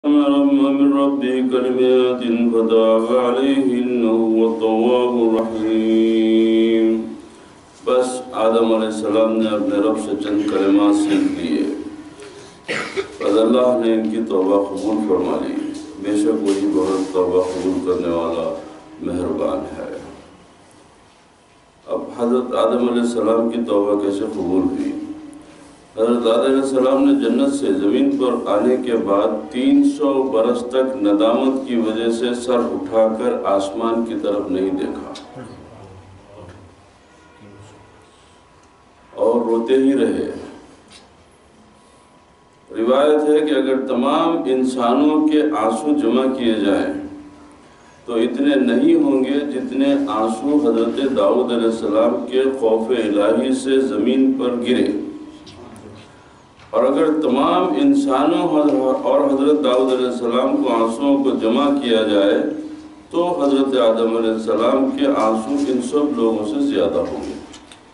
من ربه كلمات فتاب عليه إنه هو التواب الرحيم. بس آدم علیہ السلام نے اپنے رب سے چند کلمات سیکھ لیے، اور اللہ نے ان کی توبہ قبول فرما لی. بے شک وہی بہت توبہ قبول کرنے والا مہربان ہے. اب حضرت آدم علیہ السلام کی توبہ کیسے قبول ہوئی؟ حضرت آدم علیہ السلام نے جنت سے زمین پر آنے کے بعد 300 برس تک ندامت کی وجہ سے سر اٹھا کر آسمان کی طرف نہیں دیکھا اور روتے ہی رہے. روایت ہے کہ اگر تمام انسانوں کے آنسو جمع کیے جائیں تو اتنے نہیں ہوں گے جتنے آنسو حضرت داؤد علیہ السلام کے خوف الہی سے زمین پر گرے. اور اگر تمام انسانوں اور حضرت داؤد علیہ السلام کو آنسوؤں کو جمع کیا جائے تو حضرت آدم علیہ السلام کے آنسو ان سب لوگوں سے زیادہ ہوں گے.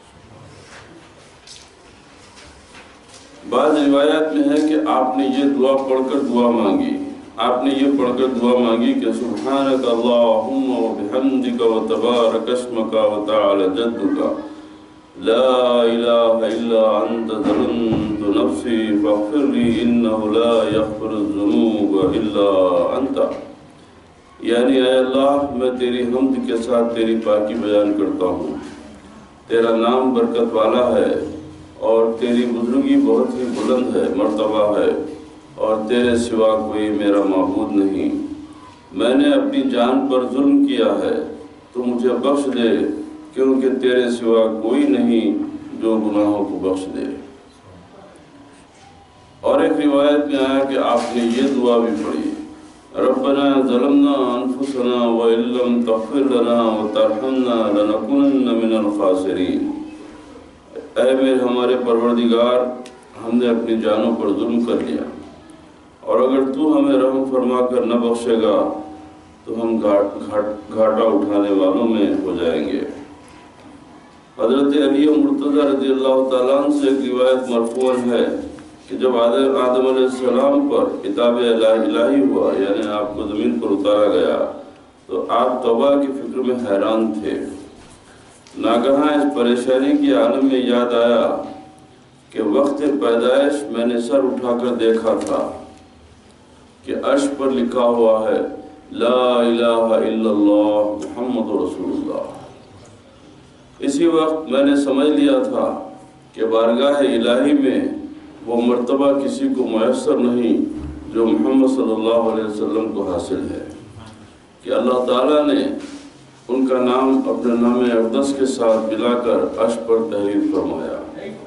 بعض روایات میں ہے کہ آپ نے یہ دعا پڑھ کر دعا مانگی. آپ نے یہ پڑھ کر دعا مانگی کہ سبحانک اللہم و بحمدک و تبارک اسمک و تعالی جدک لا الہ الا انت ظلمت نفسی فاغفر لی انہ لا یغفر الذنوب الا انت. یعنی اے اللہ، میں تیری حمد کے ساتھ تیری پاکی بیان کرتا ہوں. تیرا نام برکت والا ہے اور تیری بزرگی بہت ہی بلند ہے، مرتبہ ہے، اور تیرے سوا کوئی میرا معبود نہیں. میں نے اپنی جان پر ظلم کیا ہے، تو مجھے بخش دے، کیونکہ تیرے سوا کوئی نہیں جو گناہوں کو بخش دے. اور ایک روایت میں آیا کہ آپ نے یہ دعا بھی پڑھی، ربنا ظلمنا انفسنا وان لم تغفر لنا وترحمنا لنکونن من الخاسرین. اے میرے ہمارے پروردگار، ہم نے اپنی جانوں پر ظلم کر لیا، اور اگر تو ہمیں رحم فرما کر نہ بخشے گا تو ہم گھاٹا اٹھانے والوں میں ہو جائیں گے. حضرت علی مرتضی رضی اللہ تعالیٰ عنہ سے ایک روایت مرفوع ہے کہ جب آدم علیہ السلام پر عتاب الہی ہوا، یعنی آپ کو زمین پر اتارا گیا، تو آپ توبہ کی فکر میں حیران تھے. ناگہاں اس پریشانی کی عالم میں یاد آیا کہ وقت پیدائش میں نے سر اٹھا کر دیکھا تھا کہ عرش پر لکھا ہوا ہے لا الہ الا اللہ محمد رسول اللہ. اسی وقت میں نے سمجھ لیا تھا کہ بارگاہ الہی میں وہ مرتبہ کسی کو میسر نہیں جو محمد صلی اللہ علیہ وسلم کو حاصل ہے، کہ اللہ تعالیٰ نے ان کا نام اپنے نام اقدس کے ساتھ ملا کر عرش پر تحریر فرمایا.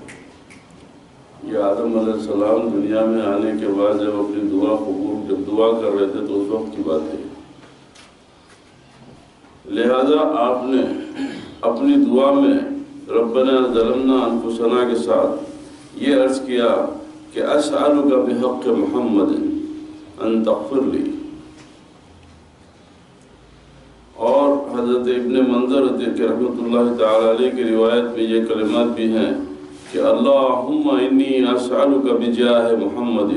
یہ آدم علیہ السلام دنیا میں آنے کے بعد جب اپنی جب دعا کر رہے تھے تو اس وقت کی بات ہے. لہذا آپ نے اپنی دعا میں ربنا ظلمنا انفسنا کے ساتھ یہ عرض کیا کہ اسألک بحق محمد ان تغفر لی. اور حضرت ابن منظر رحمۃ اللہ تعالی علیہ کی روایت میں یہ کلمات بھی ہیں کہ اللہم انی اسألک بجاہ محمد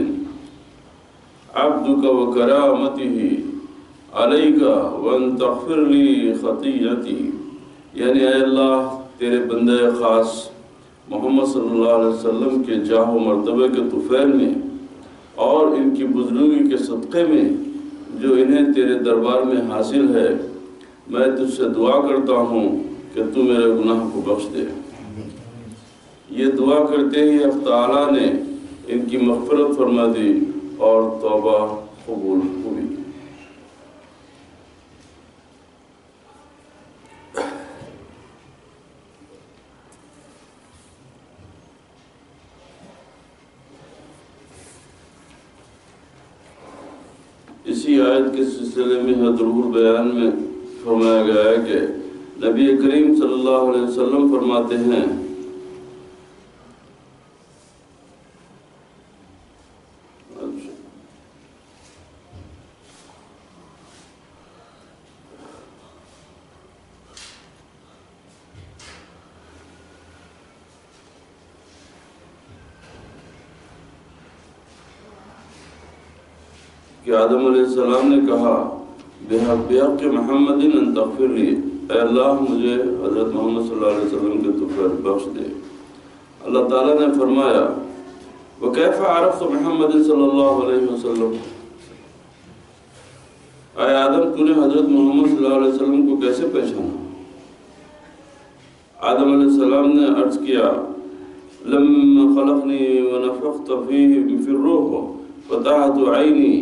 عبدک و کرامتہ علیک وان تغفر لی خطیئتی. یعنی اے اللہ، تیرے بندہ خاص محمد صلی اللہ علیہ وسلم کے جاہ و مرتبے کے طفیل میں اور ان کی بزرگی کے صدقے میں جو انہیں تیرے دربار میں حاصل ہے، میں تجھ سے دعا کرتا ہوں کہ تو میرے گناہ کو بخش دے. یہ دعا کرتے ہی اللہ تعالیٰ نے ان کی مغفرت فرما دی اور توبہ قبول ہوئی. اسی آیت کے سلسلے میں حضور بیان میں فرمایا گیا ہے کہ نبی کریم صلی اللہ علیہ وسلم فرماتے ہیں کہ آدم علیہ السلام نے کہا بحق محمد ان تغفر لی، اے اللہ مجھے حضرت محمد صلی اللہ علیہ وسلم کے تو خیر بخش دے۔ اللہ تعالیٰ نے فرمایا وَكَيْفَ عَرَفْتَ محمد صلی اللہ علیہ وسلم، اے آدم تو نے حضرت محمد صلی اللہ علیہ وسلم کو کیسے پہچانا؟ آدم علیہ السلام نے عرض کیا لما خلقنی ونفخت فیہ فی الروح فتحت عینی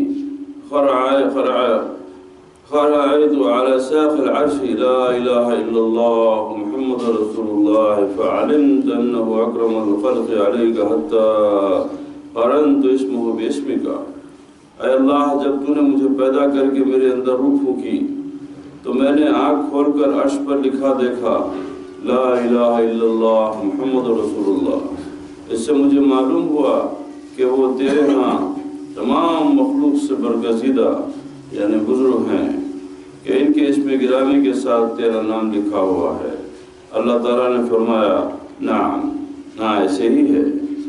خرعت على ساق العرش لا الہ الا اللہ محمد رسول اللہ فعلمت انه اکرم الخلق علیک حتی قرنت اسمہ باسمک۔ اے اللہ جب تو نے مجھے پیدا کر کے میرے اندر روح پھونکی تو میں نے آنکھ کھول کر عرش پر لکھا دیکھا لا الہ الا اللہ محمد رسول اللہ۔ اس سے مجھے معلوم ہوا کہ وہ تیرے ہاں تمام مخلوق سے برگزیدہ یعنی بزرگ ہیں کہ ان کے اسم گرامی کے ساتھ تیرا نام لکھا ہوا ہے۔ اللہ تعالیٰ نے فرمایا نعم، ہاں ایسے ہی ہے۔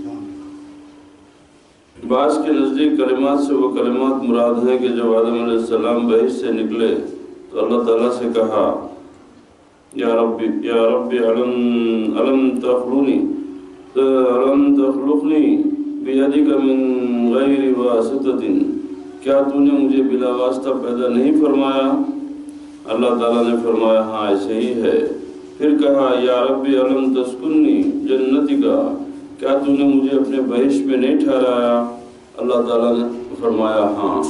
بعض کے نزدیک کلمات سے وہ کلمات مراد ہیں کہ جب آدم علیہ السلام بہشت سے نکلے تو اللہ تعالیٰ سے کہا یا ربی علم تخلقنی بیدک من غیر واسطۃ، کیا تو نے مجھے بلا واسطہ پیدا نہیں فرمایا؟ اللہ تعالیٰ نے فرمایا ہاں ایسے ہی ہے۔ پھر کہا یا ربی علم تسکنی جنتک، کیا تو نے مجھے اپنے بہشت میں نہیں ٹھہرایا؟ اللہ تعالیٰ نے فرمایا ہاں۔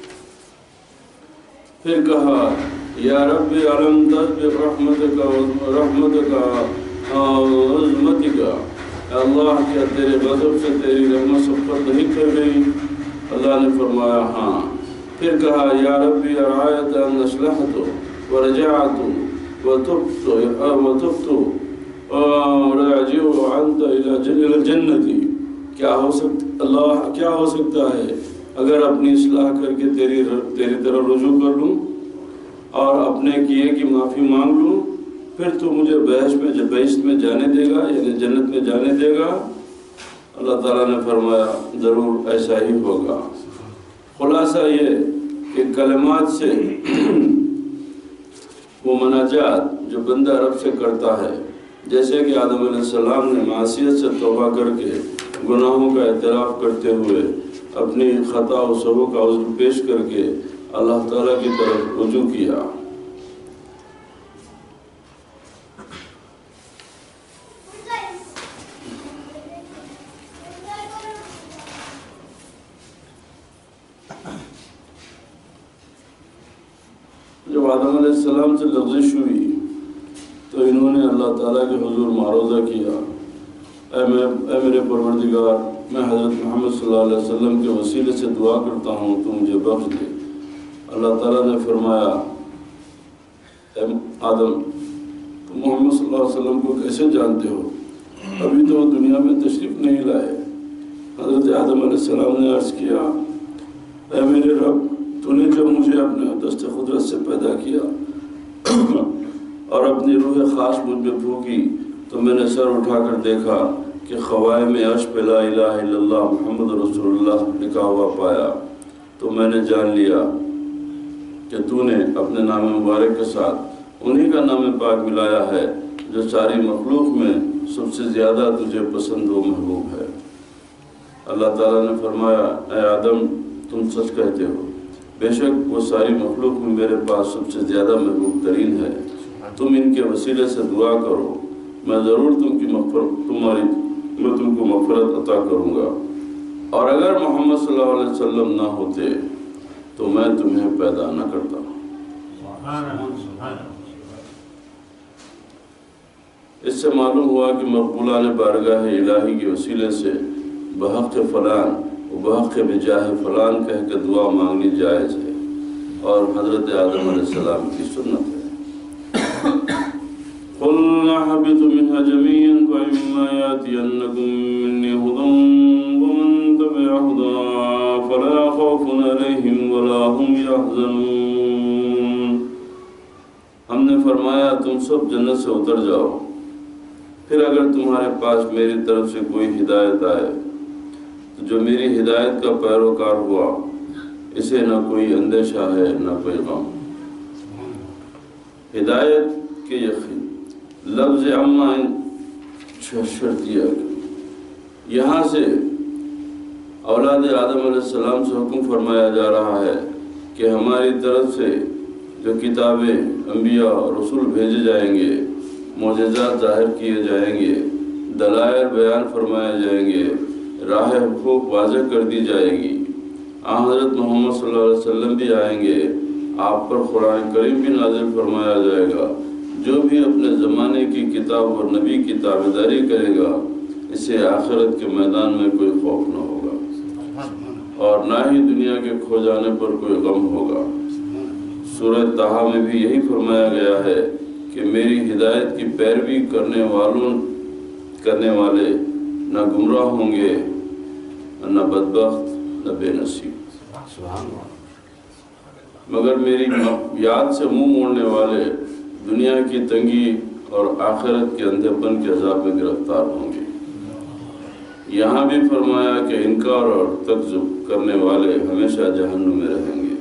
پھر کہا یا ربی علم تسبق رحمتک عظمتک، اللہ کیا تیرے غضب سے تیری رحمت سبقت نہیں کر گئی؟ اللہ نے فرمایا ہاں۔ پھر کہا یا ربی ارعایت ان اسلحت ورجعت وتبت راجع انت الى الجنتی، کیا ہو سکتا ہے اگر اپنی اصلاح کر کے تیری طرف رجوع کر لوں اور اپنے کیے کی معافی مانگ لوں، پھر تو مجھے بہشت میں جانے دے گا یعنی جنت میں جانے دے گا؟ اللہ تعالیٰ نے فرمایا ضرور ایسا ہی ہوگا۔ خلاصہ یہ کہ کلمات سے وہ مناجات جو بندہ رب سے کرتا ہے، جیسے کہ آدم علیہ السلام نے معصیت سے توبہ کر کے گناہوں کا اعتراف کرتے ہوئے اپنی خطا و سہو کا عذر پیش کر کے اللہ تعالیٰ کی طرف رجوع کیا۔ جب آدم علیہ السلام سے لغزش ہوئی تو انہوں نے اللہ تعالیٰ کے حضور معروضہ کیا اے میرے پروردگار، میں حضرت محمد صلی اللہ علیہ وسلم کے وسیلے سے دعا کرتا ہوں تو مجھے بخش دے۔ اللہ تعالیٰ نے فرمایا اے آدم تم محمد صلی اللہ علیہ وسلم کو کیسے جانتے ہو؟ ابھی تو وہ دنیا میں تشریف نہیں لائے۔ حضرت آدم علیہ السلام نے عرض کیا اے میرے رب، تو نے جب مجھے اپنے دست قدرت سے پیدا کیا اور اپنی روح خاص مجھ میں پھونکی تو میں نے سر اٹھا کر دیکھا کہ خوائم عرش پہ لا الہ الا اللہ محمد رسول اللہ لکھا ہوا پایا، تو میں نے جان لیا کہ تو نے اپنے نام مبارک کے ساتھ انہی کا نام پاک ملایا ہے جو ساری مخلوق میں سب سے زیادہ تجھے پسند و محبوب ہے۔ اللہ تعالیٰ نے فرمایا اے آدم تم سچ کہتے ہو، بے شک وہ ساری مخلوق میں میرے پاس سب سے زیادہ محبوب ترین ہے، تم ان کے وسیلے سے دعا کرو، میں ضرور میں تم کو مغفرت عطا کروں گا، اور اگر محمد صلی اللہ علیہ وسلم نہ ہوتے تو میں تمہیں پیدا نہ کرتا۔ اس سے معلوم ہوا کہ مقبولان بارگاہ الہی کے وسیلے سے بحق فلان و بحق بجاہ فلان کہہ کے دعا مانگنی جائز ہے اور حضرت آدم علیہ السلام کی سنت ہے۔ قُلْ اهْبِطُوا مِنْهَا جَمِيعًا فَإِمَّا يَأْتِيَنَّكُم مِّنِّي هُدًى وَمَن تَبِعَ هُدَايَ فَلَا خَوْفٌ عَلَيْهِمْ وَلَا هُمْ يَحْزَنُونَ۔ ہم نے فرمایا تم سب جنت سے اتر جاؤ، پھر اگر تمہارے پاس میری طرف سے کوئی ہدایت آئے تو جو میری ہدایت کا پیروکار ہوا اسے نہ کوئی اندیشہ ہے نہ کوئی غم۔ ہدایت کے یقین لفظ عامہ شرطیہ، یہاں سے اولاد آدم علیہ السلام سے حکم فرمایا جا رہا ہے کہ ہماری طرف سے جو کتابیں، انبیاء اور رسول بھیجے جائیں گے، معجزات ظاہر کیے جائیں گے، دلائل بیان فرمائے جائیں گے، راہ حقوق واضح کر دی جائے گی، حضرت محمد صلی اللہ علیہ وسلم بھی آئیں گے، آپ پر قرآن کریم بھی نازل فرمایا جائے گا۔ جو بھی اپنے زمانے کی کتاب اور نبی کی تابعداری کرے گا، اسے آخرت کے میدان میں کوئی خوف نہ ہوگا اور نہ ہی دنیا کے کھو جانے پر کوئی غم ہوگا۔ سورہ طٰہٰ میں بھی یہی فرمایا گیا ہے کہ میری ہدایت کی پیروی کرنے والے نہ گمراہ ہوں گے، نہ بدبخت، نہ بے نصیب، مگر میری یاد سے منہ موڑنے والے دنیا کی تنگی اور آخرت کے اندھے پن کے عذاب میں گرفتار ہوں گے۔ یہاں بھی فرمایا کہ انکار اور تکذب کرنے والے ہمیشہ جہنم میں رہیں گے۔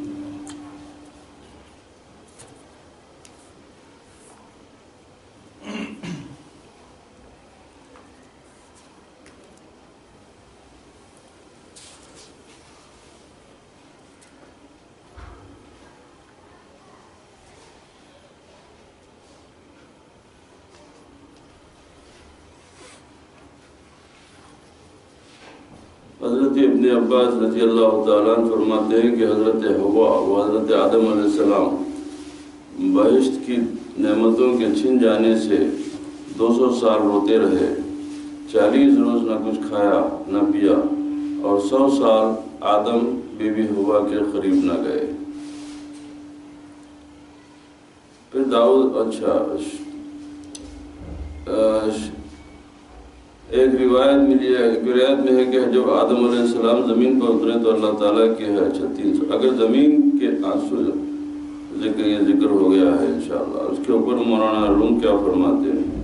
حضرت ابن عباس رضی اللہ تعالیٰ عنہ فرماتے ہیں کہ حضرت حوا و حضرت آدم علیہ السلام بہشت کی نعمتوں کے چھن جانے سے 200 سال روتے رہے، 40 روز نہ کچھ کھایا نہ پیا، اور 100 سال آدم بی بی حوا کے قریب نہ گئے۔ پھر داؤد ایک روایت ملی ہے، ایک روایت میں ہے کہ جب آدم علیہ السلام زمین پر اترے تو اللہ تعالیٰ کے ہے 36، اگر زمین کے آنسو یہ ذکر ہو گیا ہے انشاءاللہ۔ اس کے اوپر مولانا روم کیا فرماتے ہیں؟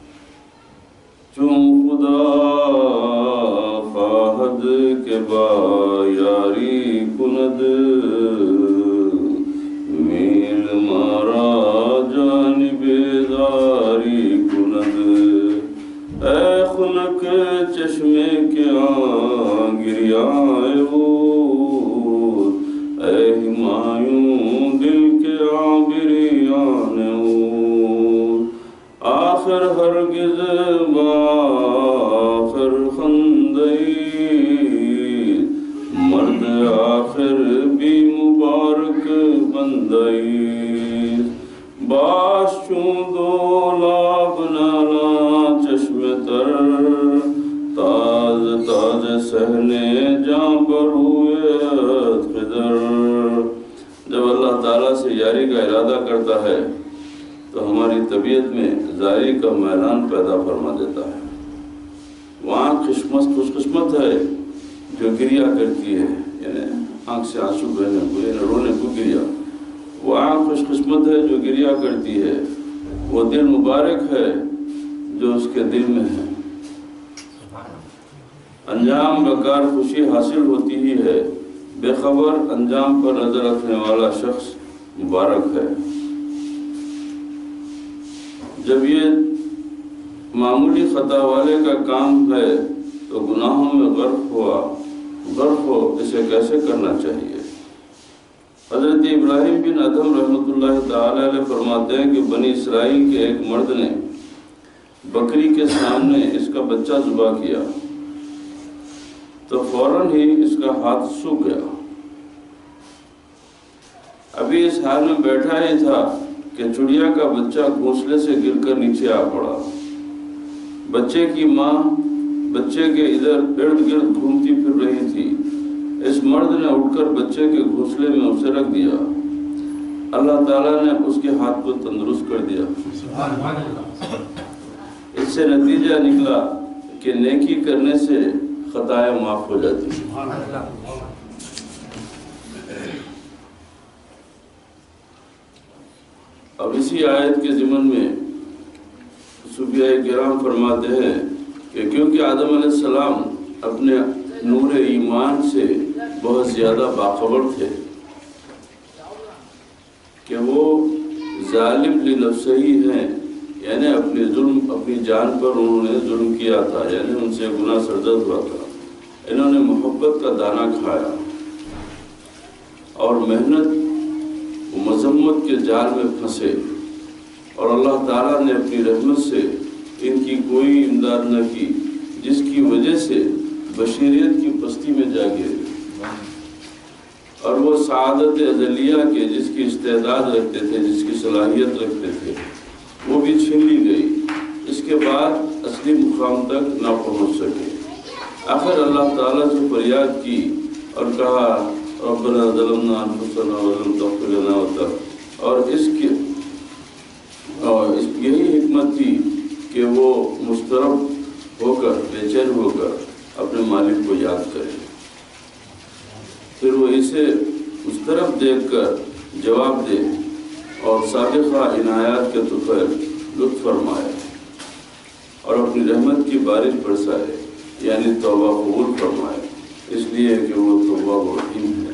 چون خدا خواہد کے با یاری کند، میل مارا جانب داری کند، اے خنک چشمے کے آن گریائے عود، اے ہمایوں دل کے عابریان عود، آخر ہرگز باخر خندئی، مرد آخر بھی مبارک بندئی، باش چون دولاب نالا چشم تر، تاز تاز سہنے جاں برویت خضر۔ جب اللہ تعالیٰ سے یاری کا ارادہ کرتا ہے تو ہماری طبیعت میں زاری کا میلان پیدا فرما دیتا ہے۔ وہاں خوش قسمت ہے جو گریا کرتی ہے، یعنی آنکھ سے آنسو بہنے کو، یعنی رونے کو گریا۔ وہ آنکھ خوش قسمت ہے جو گریا کرتی ہے، وہ دل مبارک ہے جو اس کے دل میں ہے۔ انجام بکار خوشی حاصل ہوتی ہی ہے، بے خبر انجام پر نظر رکھنے والا شخص مبارک ہے۔ جب یہ معمولی خطا والے کا کام ہے تو گناہوں میں غرق ہو اسے کیسے کرنا چاہیے؟ حضرت ابراہیم بن ادھم رحمۃ اللہ تعالی علیہ فرماتے ہیں کہ بنی اسرائیل کے ایک مرد نے بکری کے سامنے اس کا بچہ ذبح کیا تو فوراً ہی اس کا ہاتھ سوکھ گیا۔ ابھی اس حال میں بیٹھا ہی تھا کہ چڑیا کا بچہ گھونسلے سے گر کر نیچے آ پڑا۔ بچے کی ماں بچے کے ارد گرد گھومتی پھر رہی تھی۔ اس مرد نے اٹھ کر بچے کے گھونسلے میں اسے رکھ دیا۔ اللہ تعالیٰ نے اس کے ہاتھ کو تندرست کر دیا۔ اس سے نتیجہ نکلا کہ نیکی کرنے سے خطائیں معاف ہو جاتی ہیں۔ اب اسی آیت کے ضمن میں صوفیاء کرام فرماتے ہیں کہ کیونکہ آدم علیہ السلام اپنے نور ایمان سے بہت زیادہ باخبر تھے کہ وہ ظالم لنفسہ ہی ہیں، یعنی اپنی جان پر انہوں نے ظلم کیا تھا، یعنی ان سے گناہ سرزد ہوا تھا۔ انہوں نے محبت کا دانہ کھایا اور محنت و مذمت کے جال میں پھنسے، اور اللہ تعالیٰ نے اپنی رحمت سے ان کی کوئی امداد نہ کی، جس کی وجہ سے بشریت کی پستی میں جا گرے، اور وہ سعادت ازلیہ کے جس کی استعداد رکھتے تھے، جس کی صلاحیت رکھتے تھے، وہ بھی چھین لی گئی۔ اس کے بعد اصلی مقام تک نہ پہنچ سکے۔ آخر اللہ تعالیٰ سے فریاد کی اور کہا ربنا ظلمنا انفسنا ولم تغفر لنا وترحمنا، اور یہی حکمت تھی کہ وہ مضطرب ہو کر، بے چین ہو کر اپنے مالک کو یاد کرے۔ پھر وہ اسے مضطرب دیکھ کر جواب دے اور سابقہ عنایات کے طور لطف فرمائے اور اپنی رحمت کی بارش برسائے، یعنی توبہ قبول فرمائے، اس لیے کہ وہ تواب رحیم ہے۔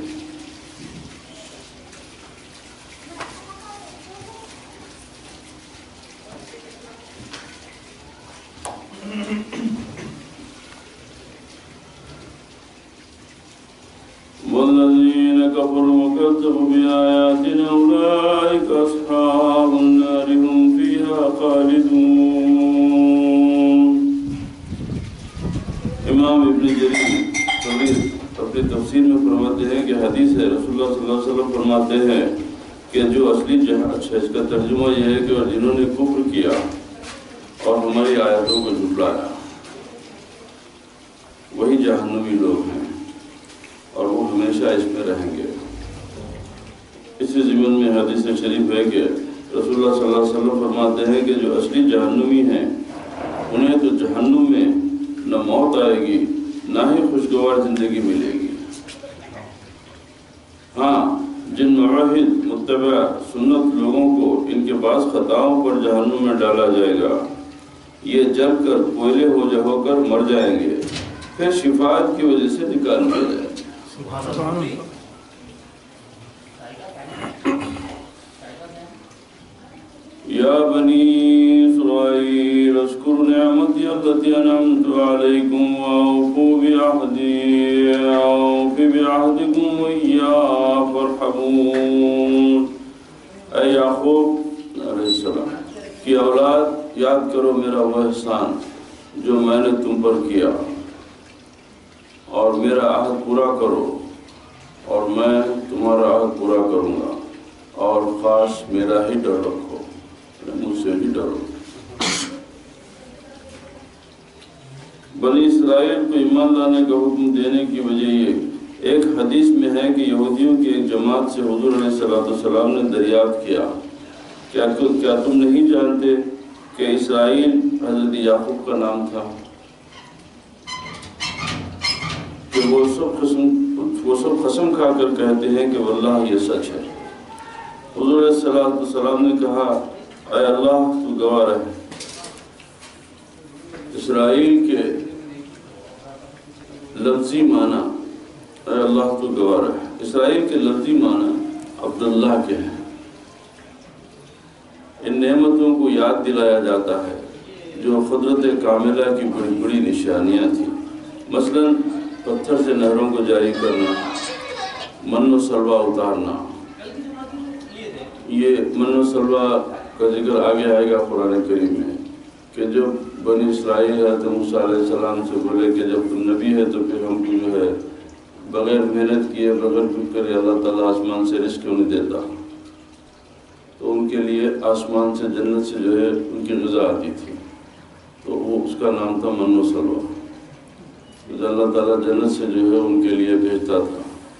والذین کفروا وکذبوا بآیاتنا اولئک اصحاب النار هم فیہا خالدون۔ امام ابن جریر اپنی تفسیر میں فرماتے ہیں کہ حدیث ہے، رسول اللہ صلی اللہ علیہ وسلم فرماتے ہیں کہ جو اصلی اس کا ترجمہ یہ ہے کہ جنہوں نے کفر کیا اور ہماری آیاتوں کو جھٹلایا وہی جہنمی لوگ ہیں، اور وہ ہمیشہ اس میں رہیں گے۔ اسی ضمن میں حدیث شریف ہے کہ رسول اللہ صلی اللہ علیہ وسلم فرماتے ہیں کہ جو اصلی جہنمی ہیں انہیں تو جہنم میں نہ موت آئے گی نہ ہی خوشگوار زندگی ملے گی۔ ہاں، جن معاہد متبع سنت لوگوں کو ان کے بعض خطاؤں پر جہنم میں ڈالا جائے گا، یہ جل کر کوئلے ہو کر مر جائیں گے، پھر شفاعت کی وجہ سے نکال مر جائیں گے۔ یا بنی اسرائیل اذکروا نعمتی التی انعمت علیکم واوفوا بعہدکم وإیایا فارحبون۔ اے یعقوب علیہ السلام کی اولاد، یاد کرو میرا وہ احسان جو میں نے تم پر کیا، اور میرا عہد پورا کرو اور میں تمہارا عہد پورا کروں گا، اور خاص میرا ہی ڈر رکھو، مجھ سے ہی ڈرو۔ بنی اسرائیل کو ایمان لانے کا حکم دینے کی وجہ یہ ایک حدیث میں ہے کہ یہودیوں کی ایک جماعت سے حضور علیہ السلام نے دریافت کیا، کیا تم نہیں جانتے کہ اسرائیل حضرت یعقوب کا نام تھا؟ کہ وہ سب قسم کھا کر کہتے ہیں کہ واللہ یہ سچ ہے۔ حضور علیہ السلام نے کہا اے اللہ تو گواہ رہے، اسرائیل کے لفظی معنی، اے اللہ تو گواہ رہے، اسرائیل کے لفظی معنی عبداللہ کے ہیں۔ ان نعمتوں کو یاد دلایا جاتا ہے جو قدرت کاملہ کی بڑی بڑی نشانیاں تھیں، مثلا پتھر سے نہروں کو جاری کرنا، من و سلوہ اتارنا۔ یہ من و سلوہ کا ذکر آگے آئے گا قرآن کریم میں، کہ جب بنی اسرائیل حضرت موسیٰ علیہ السلام سے بولے کہ جب تم نبی ہے تو پھر ہم کو جو ہے بغیر محنت کیے، بغیر فکر اللہ تعالیٰ آسمان سے رزق کیوں نہیں دیتا؟ تو ان کے لیے آسمان سے، جنت سے جو ہے ان کی غذا آتی تھی، تو وہ اس کا نام تھا من و سلوہ۔ اللہ تعالیٰ جنت سے جو ہے ان کے لیے بھیجتا تھا۔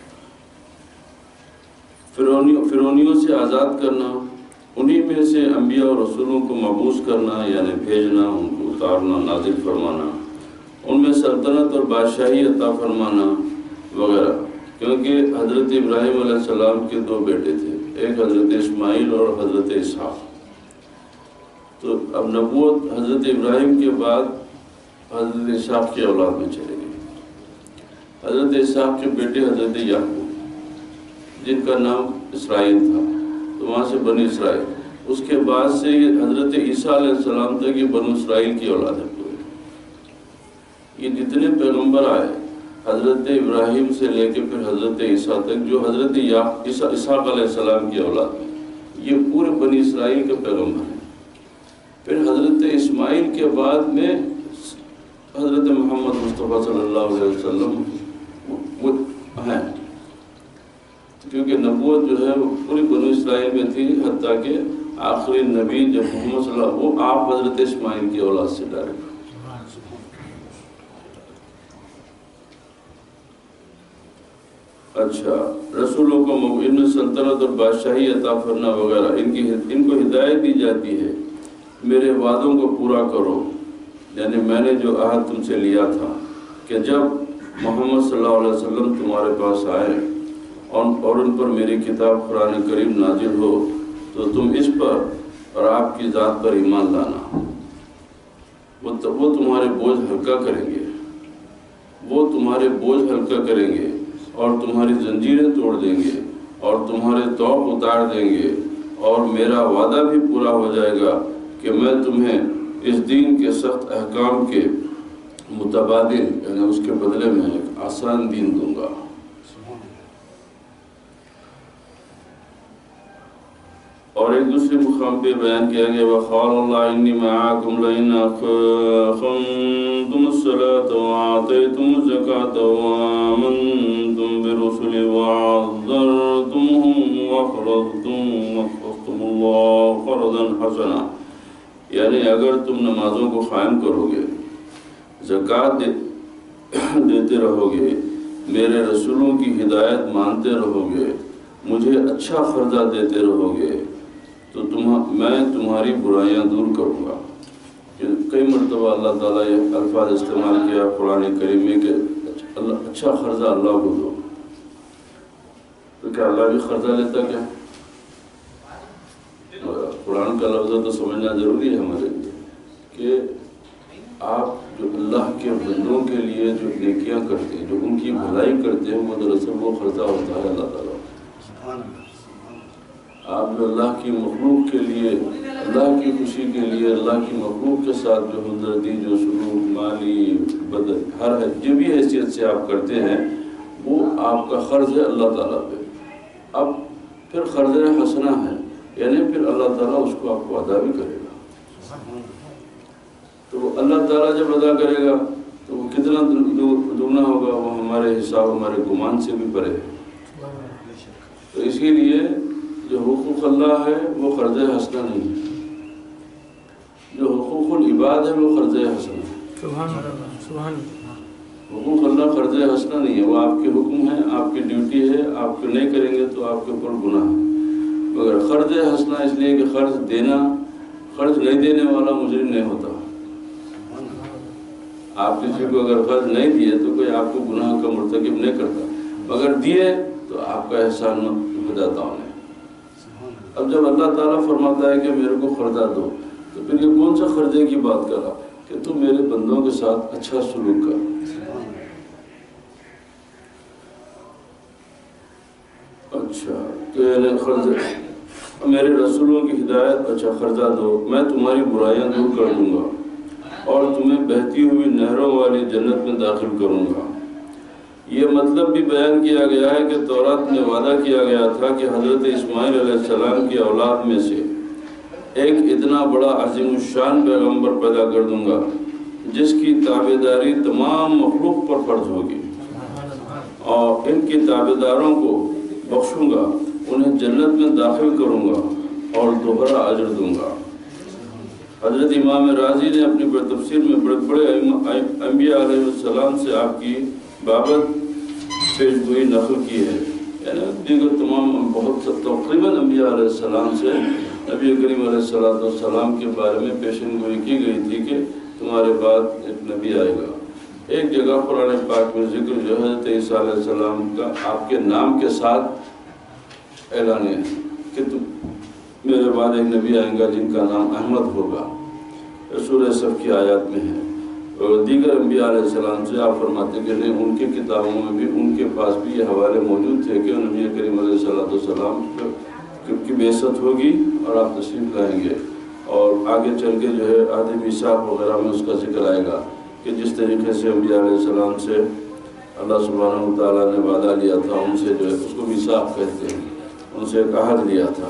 فرعونیوں سے آزاد کرنا، انہی میں سے انبیاء اور رسولوں کو مبعوث کرنا یعنی بھیجنا، ان کو اتارنا، نازل فرمانا، ان میں سلطنت اور بادشاہی عطا فرمانا وغیرہ، کیونکہ حضرت ابراہیم علیہ السلام کے دو بیٹے تھے، ایک حضرت اسماعیل اور حضرت اسحاق۔ تو اب نبوت حضرت ابراہیم کے بعد حضرت اسحاق کی اولاد میں چلے گئی، حضرت اسحاق کے بیٹے حضرت یعقوب، جن کا نام اسرائیل تھا، تو وہاں سے بنی اسرائیل. اس کے بعد سے یہ حضرت عیسیٰ علیہ السلام تک یہ بنو اسرائیل کی اولاد ہے پورے. یہ جتنے پیغمبر آئے حضرت ابراہیم سے لے کے پھر حضرت عیسیٰ تک، جو حضرت اسحاق علیہ السلام کی اولاد ہے، یہ پورے بنی اسرائیل کے پیغمبر ہیں. پھر حضرت اسماعیل کے بعد میں حضرت محمد مصطفیٰ صلی اللہ علیہ وسلم وہ ہیں، کیونکہ نبوت جو ہے وہ پوری بنو اسرائیل میں تھی، حتیٰ کہ آخری نبی جب محمد صلی اللہ علیہ وسلم وہ آپ حضرت اسماعیل کی اولاد سے ڈائریکٹ. اچھا، رسولوں کو ان میں سلطنت اور بادشاہی عطا فرنا وغیرہ، ان کو ہدایت دی جاتی ہے میرے وعدوں کو پورا کرو. یعنی میں نے جو عہد تم سے لیا تھا کہ جب محمد صلی اللہ علیہ وسلم تمہارے پاس آئے اور ان پر میری کتاب قرآن کریم نازل ہو تو تم اس پر اور آپ کی ذات پر ایمان لانا. وہ تمہارے بوجھ ہلکا کریں گے، وہ تمہارے بوجھ ہلکا کریں گے اور تمہاری زنجیریں توڑ دیں گے اور تمہارے طوق اتار دیں گے، اور میرا وعدہ بھی پورا ہو جائے گا کہ میں تمہیں اس دین کے سخت احکام کے متبادل، یعنی اس کے بدلے میں ایک آسان دین دوں گا. اور ایک دوسرے مقام پہ بیان کیا گیا وَقَالَ اللَّهُ إِنِّي مَعَكُمْ لَئِنْ أَقَمْتُمُ الصَّلَاةَ وَآتَيْتُمُ الزَّكَاةَ وَآمَنْتُمْ بِرُسُلِي وَعَزَّرْتُمُوهُمْ وَأَقْرَضْتُمُ اللَّهَ قَرْضًا حَسَنًا. یعنی اگر تم نمازوں کو قائم کرو گے، زکوٰۃ دیتے رہو گے، میرے رسولوں کی ہدایت مانتے رہو گے، مجھے اچھا قرضہ دیتے رہو گے، تو میں تمہاری برائیاں دور کروں گا. کئی مرتبہ اللہ تعالیٰ یہ الفاظ استعمال کیا قرآن کریم میں کہ اچھا قرضہ اللہ کو دو. تو کیا اللہ بھی قرضہ لیتا کیا؟ قرآن کا لفظ تو سمجھنا ضروری ہے ہمارے لیے کہ آپ جو اللہ کے بندوں کے لیے جو نیکیاں کرتے ہیں، جو ان کی بھلائی کرتے ہیں، وہ دراصل وہ قرضہ ہوتا ہے اللہ تعالیٰ. آپ جو اللہ کی مخلوق کے لیے، اللہ کی خوشی کے لیے، اللہ کی مخلوق کے ساتھ جو ہمدردی، جو سلوک، مالی بدل، ہر جو بھی حیثیت سے آپ کرتے ہیں، وہ آپ کا قرض ہے اللہ تعالیٰ پہ. اب پھر قرض حسنہ ہے، یعنی پھر اللہ تعالیٰ اس کو آپ کو ادا بھی کرے گا. تو اللہ تعالیٰ جب ادا کرے گا تو وہ کتنا دگنا ہوگا، وہ ہمارے حساب، ہمارے گمان سے بھی پرے ہے. تو اسی لیے جو حقوق اللہ ہے وہ قرض حسنہ نہیں ہے، جو حقوق العباد ہے وہ قرض حسنہ ہے. سبحان حقوق اللہ قرض حسنہ نہیں ہے، وہ آپ کے حکم ہیں، آپ کی ڈیوٹی ہے، آپ کو نہیں کریں گے تو آپ کے اوپر گناہ ہے. مگر قرض حسنہ اس لیے کہ قرض نہیں دینے والا مجرم نہیں ہوتا. آپ کسی کو اگر قرض نہیں دیے تو کوئی آپ کو گناہ کا مرتکب نہیں کرتا، مگر دیے تو آپ کا احسان ہو جاتا انہیں. اب جب اللہ تعالیٰ فرماتا ہے کہ میرے کو قرضہ دو، تو پھر یہ کون سا قرضے کی بات کرا کہ تم میرے بندوں کے ساتھ اچھا سلوک کر. اچھا، تو یعنی قرض میرے رسولوں کی ہدایت، اچھا قرضہ دو، میں تمہاری برائیاں دور کر دوں گا اور تمہیں بہتی ہوئی نہروں والی جنت میں داخل کروں گا. یہ مطلب بھی بیان کیا گیا ہے کہ تورات میں وعدہ کیا گیا تھا کہ حضرت اسماعیل علیہ السلام کی اولاد میں سے ایک اتنا بڑا عظیم الشان پیغمبر پیدا کر دوں گا جس کی تابعداری تمام مخلوق پر فرض ہوگی، اور ان کی تابعداروں کو بخشوں گا، انہیں جنت میں داخل کروں گا اور دوہرا اجر دوں گا. حضرت امام راضی نے اپنی تفسیر میں بڑے انبیاء علیہ السلام سے آپ کی بابت پیش گوئی نقل کی ہے. یعنی دیگر تمام بہت تقریباً انبیاء علیہ السلام سے نبی کریم علیہ السلام کے بارے میں پیشن گوئی کی گئی تھی کہ تمہارے بعد ایک نبی آئے گا. ایک جگہ قرآن پاک میں ذکر جو حضرت عیسیٰ علیہ السلام کا آپ کے نام کے ساتھ اعلان ہے کہ میرے بعد ایک نبی آئیں گا جن کا نام احمد ہوگا. سورہ صف کی آیات میں ہے. اور دیگر انبیاء علیہ السلام سے آپ فرماتے کہ نہیں، ان کے کتابوں میں بھی ان کے پاس بھی یہ حوالے موجود تھے کہ نبی کریم علیہ السلام کی بعثت ہوگی اور آپ تشریف لائیں گے، اور آگے چل کے جو ہے عہد میثاق وغیرہ میں اس کا ذکر آئے گا کہ جس طریقے سے انبیاء علیہ السلام سے اللہ سبحانہ و تعالیٰ نے وعدہ لیا تھا، ان سے جو ہے اس کو میثاق کہتے ہیں، ان سے ایک عہد لیا تھا۔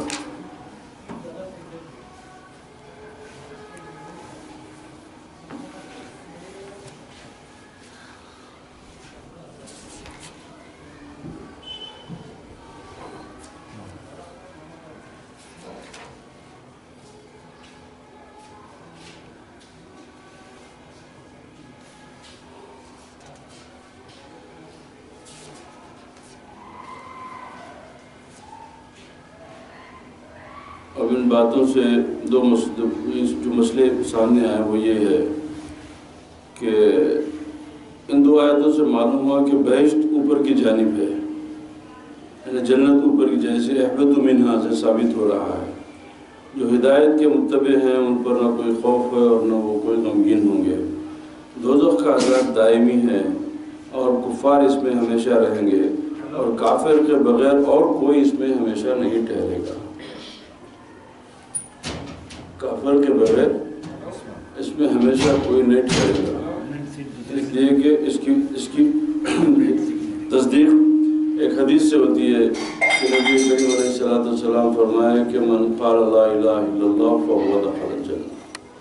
اب ان باتوں سے جو مسئلے سامنے آئے وہ یہ ہے کہ ان دو آیتوں سے معلوم ہوا کہ بہشت اوپر کی جانب ہے، یعنی جنت اوپر کی، جیسے احبت منہا سے ثابت ہو رہا ہے۔ جو ہدایت کے متبع ہیں ان پر نہ کوئی خوف ہے اور نہ وہ کوئی غمگین ہوں گے۔ دوزخ کا عذاب دائمی ہے اور کفار اس میں ہمیشہ رہیں گے، اور کافر کے بغیر اور کوئی اس میں ہمیشہ نہیں ٹھہرے گا۔ کافر کے بغیر اس میں ہمیشہ کوئی نہیں ٹھہرے گا، اس لیے کہ اس کی تصدیق ایک حدیث سے ہوتی ہے کہ نبی کریم علیہ السلام فرمائے کہ من قال لا الہ الا اللہ فهو دخل الجنہ،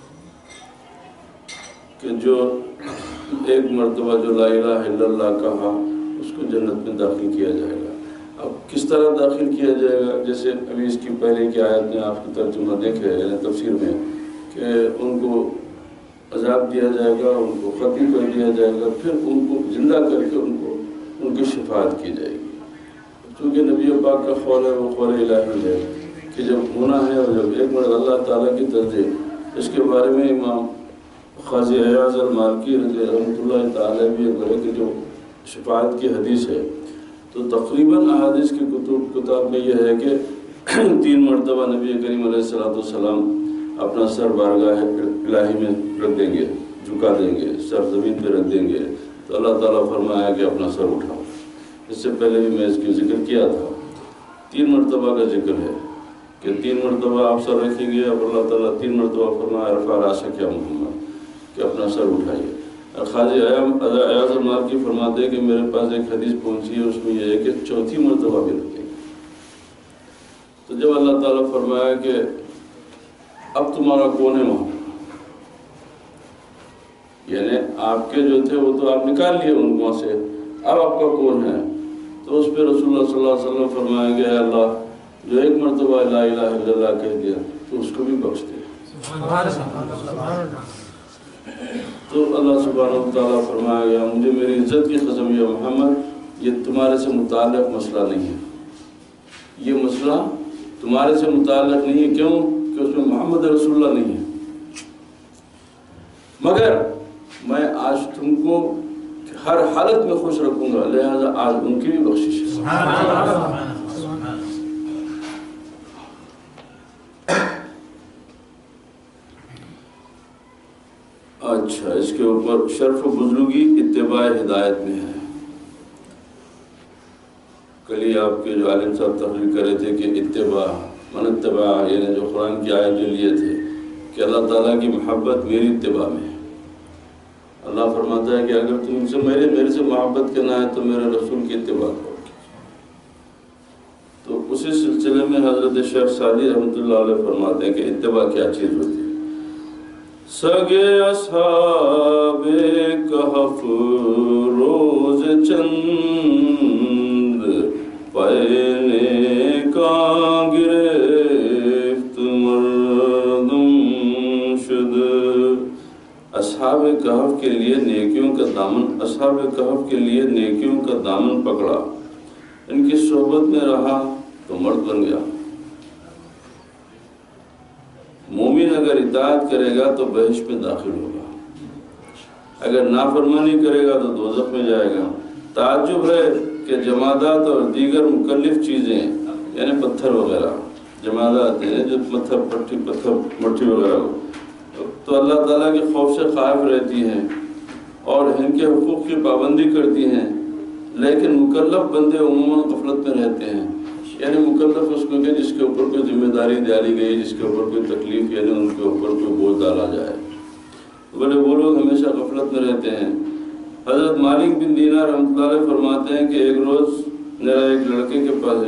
کہ جو ایک مرتبہ جو لا الہ الا اللہ کہا اس کو جنت میں داخل کیا جائے گا۔ اب کس طرح داخل کیا جائے گا؟ جیسے ابھی اس کی پہلے کی آیت میں آپ کی ترجمہ دیکھے یعنی تفسیر میں کہ ان کو عذاب دیا جائے گا، ان کو ختم کر دیا جائے گا، پھر ان کو زندہ کر کے ان کی شفاعت کی جائے گی۔ چونکہ نبی پاک کا قول ہے وہ قول الہی ہے کہ جب ہونا ہے اور جب ایک مرد اللہ تعالیٰ کی تصدیق، اس کے بارے میں امام خواجہ ایاز المالکی رحمۃ اللہ تعالیٰ بھی ایک بڑے کہ جو شفاعت کی حدیث ہے، تو تقریباً احادیث کی کتاب میں یہ ہے کہ 3 مرتبہ نبی کریم علیہ السلام اپنا سر بارگاہ الہی میں رکھ دیں گے، جھکا دیں گے، سر زمین پہ رکھ دیں گے، تو اللہ تعالیٰ فرمایا کہ اپنا سر اٹھاؤ۔ اس سے پہلے بھی میں اس کی ذکر کیا تھا، 3 مرتبہ کا ذکر ہے کہ 3 مرتبہ آپ سر رکھیں گے، اب اللہ تعالیٰ 3 مرتبہ فرمایا رفع راسک یا محمد، کہ اپنا سر اٹھائیے۔ خواجہ ایاز المالکی فرماتے ہیں کہ میرے پاس ایک حدیث پہنچی ہے، اس میں یہ ہے کہ 4تھی مرتبہ بھی رکھیں گے۔ تو جب اللہ تعالیٰ فرمایا کہ اب تمہارا کون ہے وہاں، یعنی آپ کے جو تھے وہ تو آپ نکال لیے ان وہاں سے، اب آپ کا کون ہے؟ تو اس پہ رسول اللہ صلی اللہ علیہ وسلم فرمایا کہ اے اللہ جو ایک مرتبہ لا الہ الا اللہ کہہ دیا تو اس کو بھی بخش دے۔ تو اللہ سبحانہ و تعالیٰ فرمایا گیا مجھے میری عزت کی قسم یا محمد، یہ تمہارے سے متعلق مسئلہ نہیں ہے، یہ مسئلہ تمہارے سے متعلق نہیں ہے۔ کیوں؟ کہ اس میں محمد رسول اللہ نہیں ہے، مگر میں آج تم کو ہر حالت میں خوش رکھوں گا، لہذا آج ان کی بھی بخشش ہے۔ اچھا، اس کے اوپر شرف و بزرگی اتباع ہدایت میں ہے۔ کل ہی آپ کے جو عالم صاحب تحریر کرے تھے کہ اتباع من اتباع، یعنی جو قرآن کی آیت جو لیے تھے کہ اللہ تعالیٰ کی محبت میری اتباع میں ہے۔ اللہ فرماتا ہے کہ اگر تم سے میرے سے محبت کرنا ہے تو میرے رسول کی اتباع کرو۔ تو اسی سلسلے میں حضرت شیخ سعدی رحمۃ اللہ علیہ فرماتے ہیں کہ اتباع کیا چیز ہوتی ہے۔ سگے اصحاب کہف روز چند پہنے کا گرفت مردم شد۔ اصحاب کہف کے لیے نیکیوں کا دامن، اصحاب کہف کے لیے نیکیوں کا دامن پکڑا، ان کی صحبت میں رہا تو مرد بن گیا۔ مومن اگر اطاعت کرے گا تو بہشت میں داخل ہوگا، اگر نافرمانی کرے گا تو دوزخ میں جائے گا۔ تعجب ہے کہ جمادات اور دیگر مکلف چیزیں یعنی پتھر وغیرہ، جمادات ہیں جو پتھر مٹی وغیرہ ہو، تو اللہ تعالیٰ کے خوف سے خائف رہتی ہیں، اور ان کے حقوق کی پابندی کرتی ہیں، لیکن مکلف بندے عموماً غفلت میں رہتے ہیں۔ یعنی مکلف اس کو کہ جس کے اوپر کوئی ذمہ داری ڈالی گئی، جس کے اوپر کوئی تکلیف یعنی ان کے اوپر کوئی بوجھ ڈالا جائے، بولے وہ لوگ ہمیشہ غفلت میں رہتے ہیں۔ حضرت مالک بن دینار رحمۃ اللہ علیہ فرماتے ہیں کہ ایک روز میرا ایک لڑکے کے پاس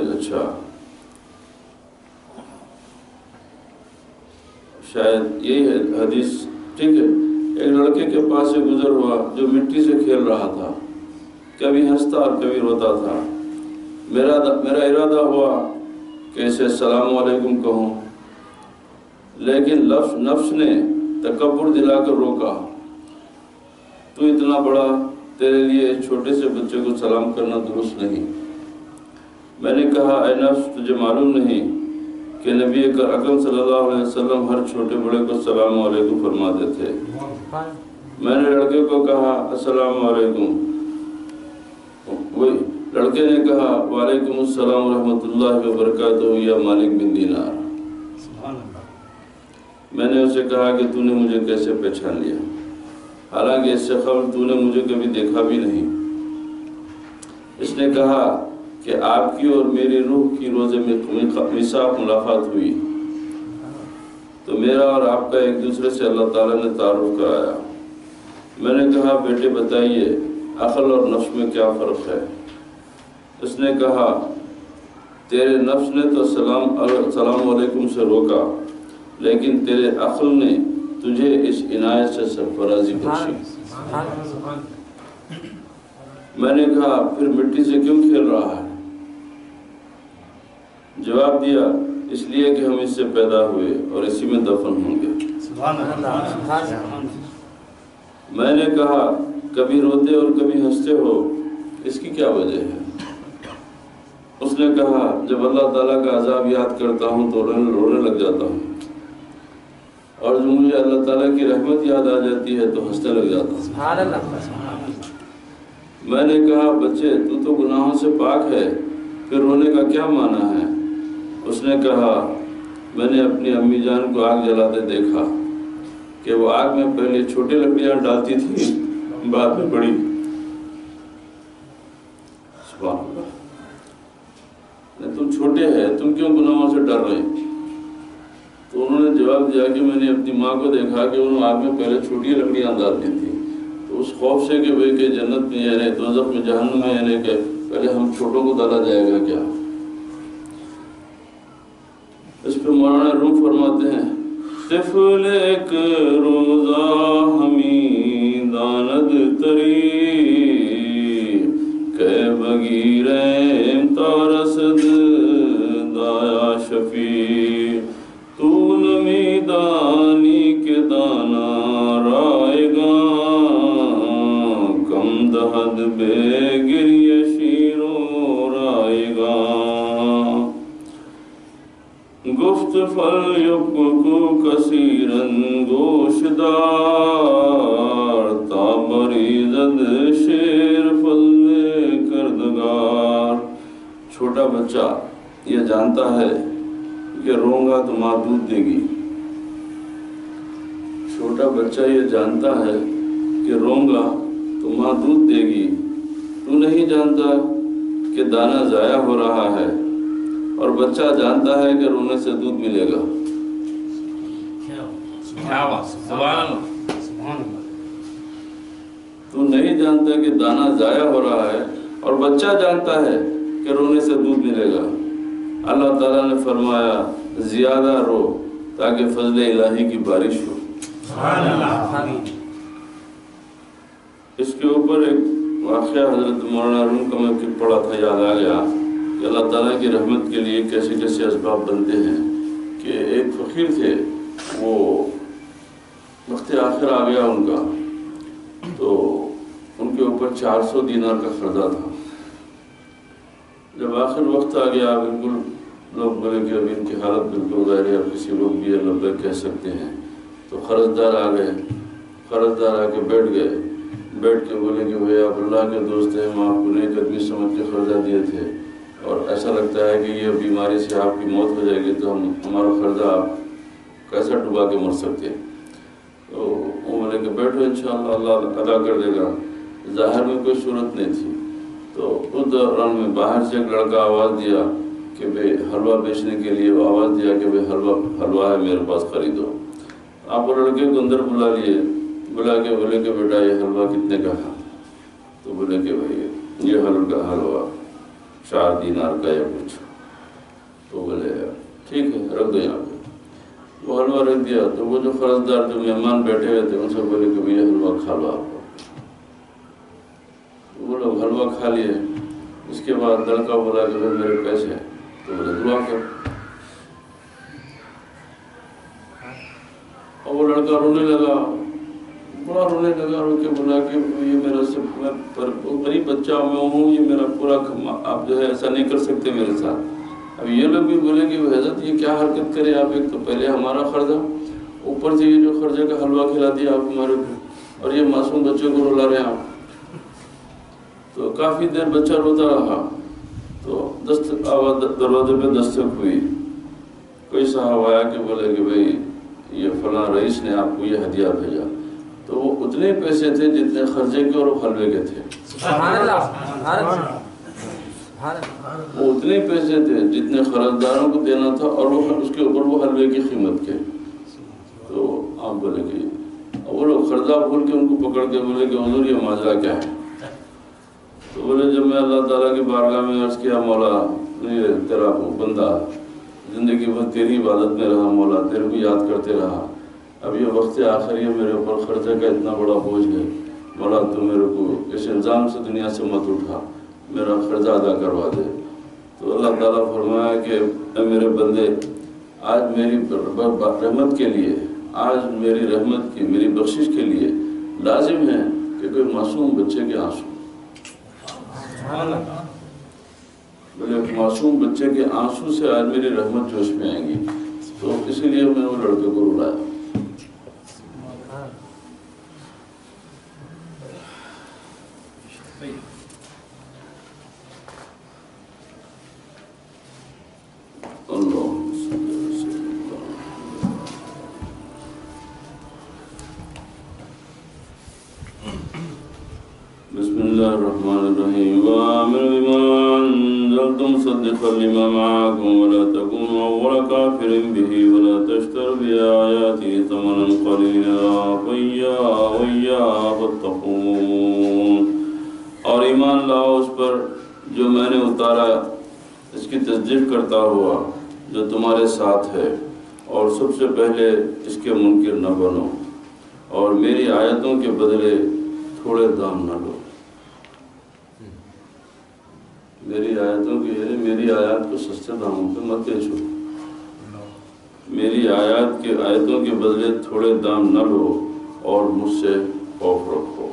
شاید یہی ہے حدیث، ٹھیک ہے، ایک لڑکے کے پاس سے گزر ہوا جو مٹی سے کھیل رہا تھا، کبھی ہنستا اور کبھی روتا تھا۔ میرا ارادہ ہوا کہ اسے السلام علیکم کہوں، لیکن نفس نے تکبر دلا کر روکا، تو اتنا بڑا، تیرے لیے چھوٹے سے بچے کو سلام کرنا درست نہیں۔ میں نے کہا اے نفس، تجھے معلوم نہیں کہ نبی اکرم صلی اللہ علیہ وسلم ہر چھوٹے بڑے کو السلام علیکم فرماتے تھے۔ میں نے لڑکے کو کہا السلام علیکم، وہی لڑکے نے کہا وعلیکم السلام ورحمۃ اللہ وبرکاتہ یا مالک بن دینار۔ میں نے اسے کہا کہ تو نے مجھے کیسے پہچان لیا، حالانکہ اس سے قبل تو نے مجھے کبھی دیکھا بھی نہیں۔ اس نے کہا کہ آپ کی اور میری روح کی روزے میں میثاق ملاقات ہوئی، تو میرا اور آپ کا ایک دوسرے سے اللہ تعالیٰ نے تعارف کرایا۔ میں نے کہا بیٹے بتائیے عقل اور نفس میں کیا فرق ہے؟ اس نے کہا تیرے نفس نے تو السلام علیکم سے روکا، لیکن تیرے عقل نے تجھے اس عنایت سے سرفرازی بخشی۔ میں نے کہا پھر مٹی سے کیوں کھیل رہا ہے؟ جواب دیا اس لیے کہ ہم اس سے پیدا ہوئے اور اسی میں دفن ہوں گے۔ میں نے کہا کبھی روتے اور کبھی ہنستے ہو، اس کی کیا وجہ ہے؟ اس نے کہا جب اللہ تعالیٰ کا عذاب یاد کرتا ہوں تو رونے لگ جاتا ہوں، اور جو مجھے اللہ تعالیٰ کی رحمت یاد آ جاتی ہے تو ہنسنے لگ جاتا ہوں۔ میں نے کہا بچے تو گناہوں سے پاک ہے، پھر رونے کا کیا معنی ہے؟ اس نے کہا میں نے اپنی امی جان کو آگ جلاتے دیکھا کہ وہ آگ میں پہلے چھوٹی لکڑیاں ڈالتی تھی، بعد میں بڑی۔ سبحان اللہ، تم چھوٹے ہیں، تم کیوں گناہوں سے ڈر رہے؟ تو انہوں نے جواب دیا کہ میں نے اپنی ماں کو دیکھا کہ انہوں آگ میں پہلے چھوٹی لکڑیاں ڈالتی تھی، تو اس خوف سے کہ جنت میں یعنی دوزخ میں جہنم میں یعنی کہ پہلے ہم چھوٹوں کو ڈالا جائے گا کیا؟ اس پہ مولانا روم فرماتے ہیں طفل ایک روزہ ہمیں داند تری کہ بگیریں تارسد دایا شفیع تو نمی دانی کے دانا رائے گا کم دہد بے گریہ شیرو رائے گا گفت فل یبکو کثیرن گوشدار تابریزد شیر فل کردگار۔ چھوٹا بچہ یہ جانتا ہے کہ روں گا تو ماں دودھ دے گی، چھوٹا بچہ یہ جانتا ہے کہ روں گا تو ماں دودھ دے گی، تو نہیں جانتا کہ دانہ ضائع ہو رہا ہے، اور بچہ جانتا ہے کہ رونے سے دودھ ملے گا۔ تو نہیں جانتا کہ دانہ ضائع ہو رہا ہے اور بچہ جانتا ہے کہ رونے سے دودھ ملے گا۔ اللہ تعالیٰ نے فرمایا زیادہ رو تاکہ فضل الہی کی بارش ہو۔ اس کے اوپر ایک واقعہ حضرت مولانا روم کا میں پڑھا تھا، یاد آ گیا کہ اللہ تعالیٰ کی رحمت کے لیے کیسے کیسے اسباب بنتے ہیں۔ کہ ایک فقیر تھے، وہ وقت آخر آ گیا ان کا، تو ان کے اوپر 400 دینار کا قرضہ تھا۔ جب آخر وقت آ گیا بالکل لوگ بولے کہ ابھی ان کی حالت بالکل غیر ہے، اب کسی لوگ بھی اللہ کہہ سکتے ہیں، تو قرضدار آ گئے، قرضدار آ کے بیٹھ کے بولے کہ بھئی آپ اللہ کے دوست ہیں، ہم آپ کو نیک آدمی سمجھ کے قرضہ دیے تھے، اور ایسا لگتا ہے کہ یہ بیماری سے آپ کی موت ہو جائے گی تو ہمارا قرضہ آپ کیسا ڈبا کے مر سکتے ہیں۔ تو وہ بولے کہ بیٹھو انشاءاللہ اللہ ادا کر دے گا. ظاہر میں کوئی صورت نہیں تھی. تو اس دوران میں باہر سے ایک لڑکا آواز دیا کہ بھئی حلوہ بیچنے کے لیے، وہ آواز دیا کہ بھئی حلوہ ہے میرے پاس خریدو. آپ وہ لڑکے کو اندر بلا لیے، بلا کے بولے کہ بیٹا یہ حلوہ کتنے کا ہے؟ تو بولے کہ بھئی یہ حلوہ 4 دینار کا یا کچھ. تو بولے ٹھیک ہے رکھ دو یہاں پہ. وہ حلوہ رکھ دیا. تو وہ جو قرضدار جو مہمان بیٹھے ہوئے تھے ان سے بولے کہ بھئی یہ حلوہ کھا لو آپ. وہ لوگ حلوہ کھا لیے. اس کے بعد لڑکا بولا کہ بھئی میرے پیسے ہیں. تو بولے دعا کر. اور وہ لڑکا رونے لگا، بڑا رونے لگا. رو کے بولا کہ یہ میرا سب غریب بچہ میں ہوں، یہ میرا پورا آپ جو ہے ایسا نہیں کر سکتے میرے ساتھ. اب یہ لوگ بھی بولے کہ حضرت یہ کیا حرکت کرے آپ، ایک تو پہلے ہمارا قرضہ، اوپر سے یہ جو قرضے کا حلوہ کھلا دیا آپ ہمارے کو، اور یہ معصوم بچے کو رلا رہے ہیں آپ. تو کافی دیر بچہ روتا رہا. تو آواز دروازے پہ دستک ہوئی. کوئی صاحب آیا کہ بولے کہ بھئی یہ فلاں رئیس نے آپ کو یہ ہدیہ بھیجا. تو وہ اتنے پیسے تھے جتنے خرچے کے اور حلوے کے تھے. سبحان اللہ. وہ اتنے پیسے تھے جتنے قرضداروں کو دینا تھا اور وہ اس کے اوپر وہ حلوے کی قیمت کے. تو آپ بولے کہ وہ لوگ قرضہ بھول کے ان کو پکڑ کے بولے کہ حضور یہ ماجرا کیا ہے؟ تو بولے جب میں اللہ تعالیٰ کی بارگاہ میں عرض کیا مولا یہ تیرا بندہ زندگی بھر تیری عبادت میں رہا، مولا تیرے کو یاد کرتے رہا، اب یہ وقت آخر یہ میرے اوپر خرچے کا اتنا بڑا بوجھ ہے، مولا تو میرے کو اس الزام سے دنیا سے مت اٹھا، میرا قرضہ ادا کروا دے. تو اللہ تعالیٰ فرمایا کہ اے میرے بندے آج میری رحمت کے لیے، آج میری رحمت کی میری بخشش کے لیے لازم ہے کہ کوئی معصوم بچے کے آنسو، بولے معصوم بچے کے آنسو سے آج میری رحمت جوش میں آئیں گی. تو اسی لیے میں وہ لڑکے کو رلایا. بسم اللہ الرحمن الرحیم. وآمنوا بما أنزلتم مصدقا لما معكم ولا تكونوا أول كافر به ولا تشتروا بآياتي ثمنا قليلا وإياي فاتقون. اور ایمان لاؤ اس پر جو میں نے اتارا، اس کی تصدیق کرتا ہوا جو تمہارے ساتھ ہے، اور سب سے پہلے اس کے منکر نہ بنو، اور میری آیتوں کے بدلے تھوڑے دام نہ لو. میری آیتوں کی یعنی میری آیات کو سستے داموں پہ مت بیچو، میری آیتوں کے بدلے تھوڑے دام نہ لو، اور مجھ سے خوف رکھو.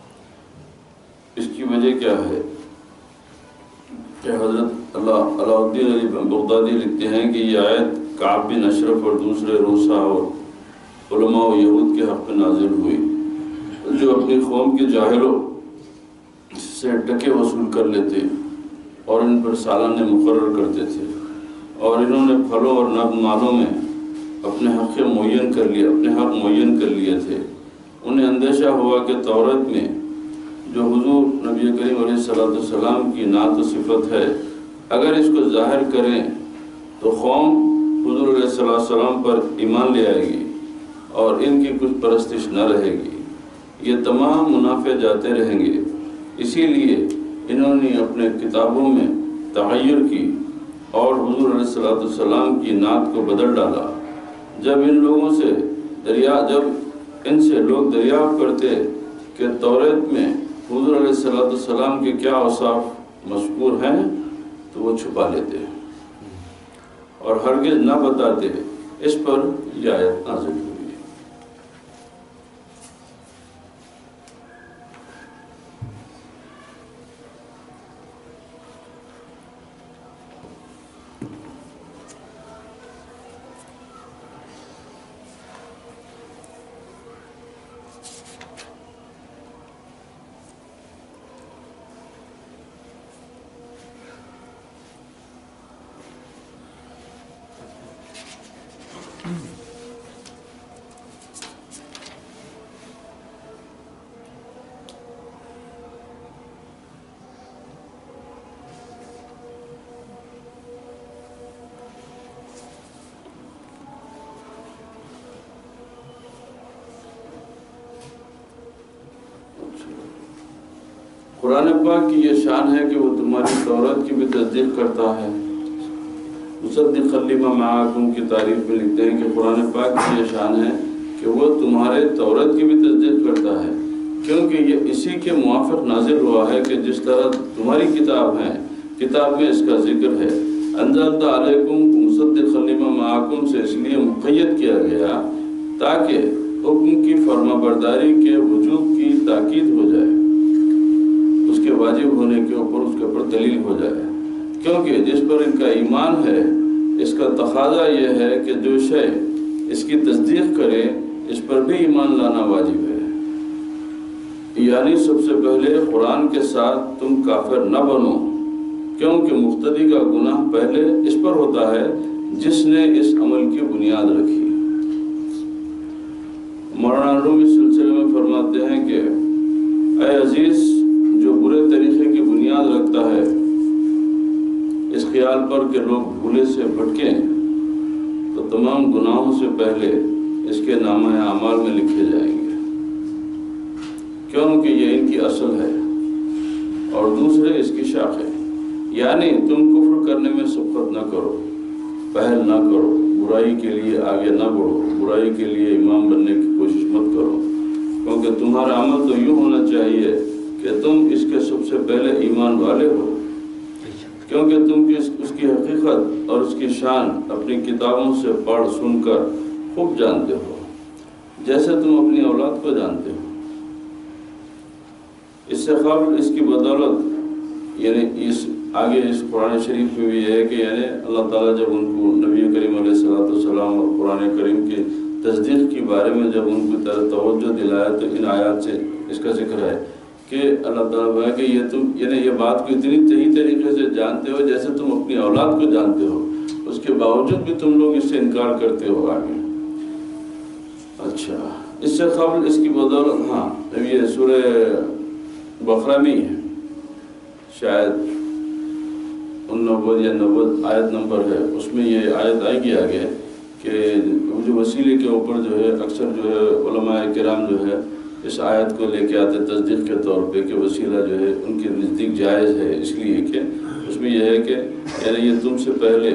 اس کی وجہ کیا ہے کہ حضرت علاؤدین علی بغدادی لکھتے ہیں کہ یہ آیت کعب بن اشرف اور دوسرے روسا اور علماء و یہود کے حق میں نازل ہوئی، جو اپنی قوم کے جاہلوں سے ٹکے وصول کر لیتے اور ان پر سالانہ مقرر کرتے تھے، اور انہوں نے پھلوں اور مالوں میں اپنے حق معین کر لیے تھے. انہیں اندیشہ ہوا کہ تورات میں جو حضور نبی کریم علیہ السلام کی نعت و صفت ہے، اگر اس کو ظاہر کریں تو قوم حضور علیہ السلام پر ایمان لے آئے گی اور ان کی کچھ پرستش نہ رہے گی، یہ تمام منافع جاتے رہیں گے. اسی لیے انہوں نے اپنے کتابوں میں تغیر کی اور حضور علیہ السلام کی نعت کو بدل ڈالا. جب ان سے لوگ دریافت کرتے کہ تورات میں حضور علیہ السلام کے کیا اوصاف مذکور ہیں تو وہ چھپا لیتے اور ہرگز نہ بتاتے. اس پر یہ آیت نازل ہوئی. قرآن پاک کی یہ شان ہے کہ وہ تمہاری تورات کی بھی تصدیق کرتا ہے۔ مصدق لما معکم کی تعریف میں لکھتے ہیں کہ قرآن پاک کی یہ شان ہے کہ وہ تمہارے تورات کی بھی تصدیق کرتا ہے، کیونکہ یہ اسی کے موافق نازل ہوا ہے کہ جس طرح تمہاری کتاب ہے، کتاب میں اس کا ذکر ہے۔ انزلت علیکم مصدق لما معکم سے اس لیے مقید کیا گیا تاکہ حکم کی فرما برداری کے وجوب کی تاکید ہو جائے، اس کے واجب ہونے کے اوپر اس کے اوپر دلیل ہو جائے، کیونکہ جس پر ان کا ایمان ہے اس کا تقاضا یہ ہے کہ جو شے اس کی تصدیق کرے اس پر بھی ایمان لانا واجب ہے۔ یعنی سب سے پہلے قرآن کے ساتھ تم کافر نہ بنو، کیونکہ مقتدی کا گناہ پہلے اس پر ہوتا ہے جس نے اس عمل کی بنیاد رکھی۔ مولانا رومی اس سلسلے میں فرماتے ہیں کہ اے عزیز، جو برے طریقے کی بنیاد رکھتا ہے اس خیال پر کہ لوگ بھولے سے بھٹکیں تو تمام گناہوں سے پہلے اس کے نامہ اعمال میں لکھے جائیں گے، کیونکہ یہ ان کی اصل ہے اور دوسرے اس کی شاخ ہے۔ یعنی تم کفر کرنے میں سبقت نہ کرو، پہل نہ کرو، برائی کے لیے آگے نہ بڑھو، برائی کے لیے امام بننے کی کوشش مت کرو، کیونکہ تمہارا عمل تو یوں ہونا چاہیے کہ تم اس کے سب سے پہلے ایمان والے ہو، کیونکہ تم اس کی حقیقت اور اس کی شان اپنی کتابوں سے پڑھ سن کر خوب جانتے ہو، جیسے تم اپنی اولاد کو جانتے ہو۔ اس سے قبل اس کی بدولت یعنی آگے اس قرآن شریف میں بھی یہ ہے کہ یعنی اللہ تعالیٰ جب ان کو نبی کریم علیہ السلام اور قرآن کریم کی تصدیق کے بارے میں جب ان کو توجہ دلایا تو ان آیات سے اس کا ذکر ہے کہ اللہ تعالیٰ کہا کہ یہ تم یعنی یہ بات کو اتنی صحیح طریقے سے جانتے ہو جیسے تم اپنی اولاد کو جانتے ہو، اس کے باوجود بھی تم لوگ اس سے انکار کرتے ہو آگے۔ اچھا، اس سے قبل اس کی بدولت یہ سورہ بقرہ میں ہے، شاید 90 یا 90 آیت نمبر ہے، اس میں یہ آیت آئے گی آگے کہ جو وسیلے کے اوپر جو ہے اکثر جو ہے علماء کرام جو ہے اس آیت کو لے کے آتے تصدیق کے طور پہ کہ وسیلہ جو ہے ان کے نزدیک جائز ہے، اس لیے کہ اس میں یہ ہے کہ یعنی یہ تم سے پہلے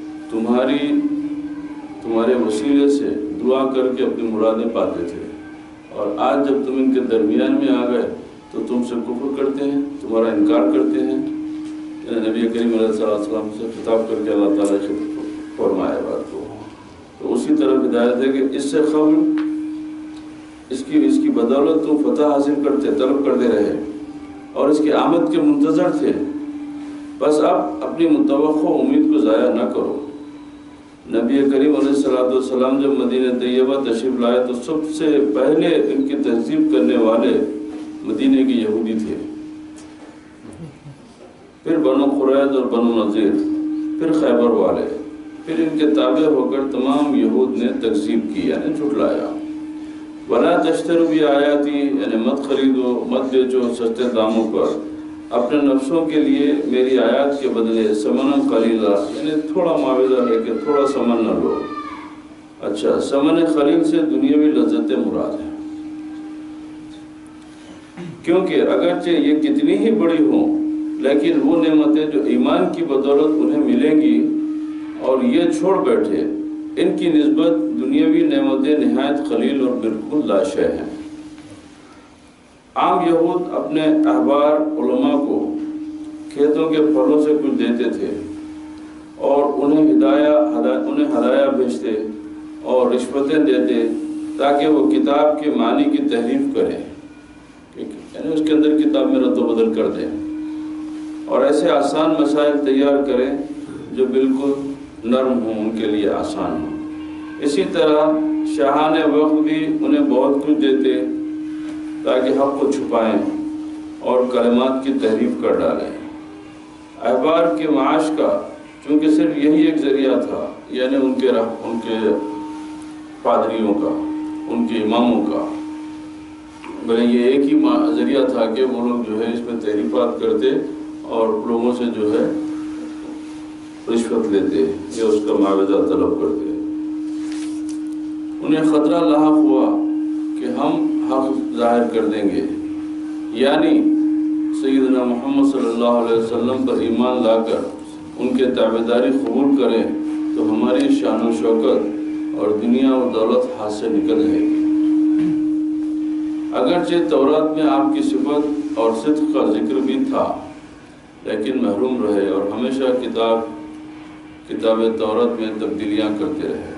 تمہارے وسیلے سے دعا کر کے اپنی مرادیں پاتے تھے، اور آج جب تم ان کے درمیان میں آ گئے تو تم سے کفر کرتے ہیں، تمہارا انکار کرتے ہیں۔ نبی کریم علیہ السلام سے خطاب کر کے اللہ تعالیٰ سے فرمایا بات کو، تو اسی طرح ہدایت ہے کہ اس سے قبل اس کی بدولت تم فتح حاصل کرتے طلب کرتے رہے اور اس کی آمد کے منتظر تھے، بس اب اپنی متوقع امید کو ضائع نہ کرو۔ نبی کریم علیہ السلام جب مدینہ طیبہ تشریف لائے تو سب سے پہلے ان کی تہذیب کرنے والے مدینے کے یہودی تھے، پھر بنو قریظ اور بنو نذیر، پھر خیبر والے، پھر ان کے تابع ہو کر تمام یہود نے تکذیب کی یعنی جھٹلایا۔ وَلَا تَشْتَرُوا بِآيَاتِي یعنی مت خریدو مت بیچو سستے داموں پر اپنے نفسوں کے لیے میری آیات کے بدلے ثمنا قلیلا یعنی تھوڑا معاوضہ لے کے تھوڑا ثمن نہ لو۔ اچھا، ثمن قلیل سے دنیاوی لذتیں مراد ہیں، کیونکہ اگرچہ یہ کتنی ہی بڑی ہوں لیکن وہ نعمتیں جو ایمان کی بدولت انہیں ملیں گی اور یہ چھوڑ بیٹھے، ان کی نسبت دنیاوی نعمتیں نہایت قلیل اور بالکل لا شے ہیں۔ عام یہود اپنے احبار علماء کو کھیتوں کے پھلوں سے کچھ دیتے تھے اور انہیں ہدایہ بھیجتے اور رشوتیں دیتے تاکہ وہ کتاب کے معنی کی تحریف کریں، یعنی اس کے اندر کتاب میں رد و بدل کر دیں اور ایسے آسان مسائل تیار کریں جو بالکل نرم ہوں، ان کے لیے آسان ہوں۔ اسی طرح شاہان وقت بھی انہیں بہت کچھ دیتے تاکہ حق کو چھپائیں اور کلمات کی تحریف کر ڈالیں۔ احبار کے معاش کا چونکہ صرف یہی ایک ذریعہ تھا، یعنی ان کے پادریوں کا، ان کے اماموں کا، بلے یہ ایک ہی ذریعہ تھا کہ وہ لوگ جو ہے اس میں تحریفات کرتے اور لوگوں سے جو ہے رشوت لیتے یا اس کا معاوضہ طلب کرتے۔ انہیں خطرہ لاحق ہوا کہ ہم حق ظاہر کر دیں گے، یعنی سیدنا محمد صلی اللہ علیہ وسلم پر ایمان لا کر ان کے تابعداری قبول کریں تو ہماری شان و شوکت اور دنیا و دولت ہاتھ سے نکل جائے گی۔ اگرچہ تورات میں آپ کی صفت اور صدق کا ذکر بھی تھا، لیکن محروم رہے اور ہمیشہ کتاب تورات میں تبدیلیاں کرتے رہے۔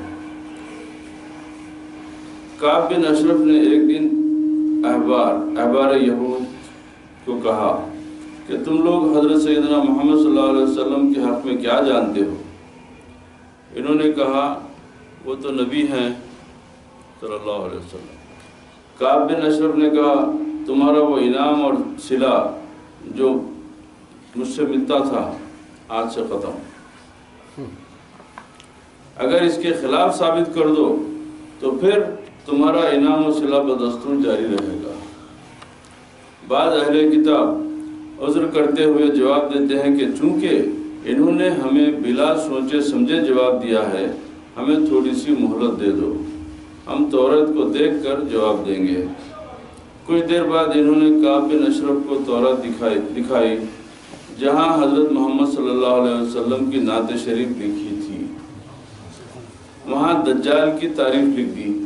کعب بن اشرف نے ایک دن احبار یہود کو کہا کہ تم لوگ حضرت سیدنا محمد صلی اللہ علیہ وسلم کے حق میں کیا جانتے ہو؟ انہوں نے کہا وہ تو نبی ہیں صلی اللہ علیہ وسلم۔ کعب بن اشرف نے کہا تمہارا وہ انعام اور صلہ جو مجھ سے ملتا تھا آج سے ختم، اگر اس کے خلاف ثابت کر دو تو پھر تمہارا انعام و صلہ بدستور جاری رہے گا۔ بعض اہل کتاب عذر کرتے ہوئے جواب دیتے ہیں کہ چونکہ انہوں نے ہمیں بلا سوچے سمجھے جواب دیا ہے، ہمیں تھوڑی سی مہلت دے دو، ہم تورات کو دیکھ کر جواب دیں گے۔ کچھ دیر بعد انہوں نے کعب بن اشرف کو تورات دکھائی جہاں حضرت محمد صلی اللہ علیہ وسلم کی نعت شریف لکھی تھی، وہاں دجال کی تعریف لکھ دی۔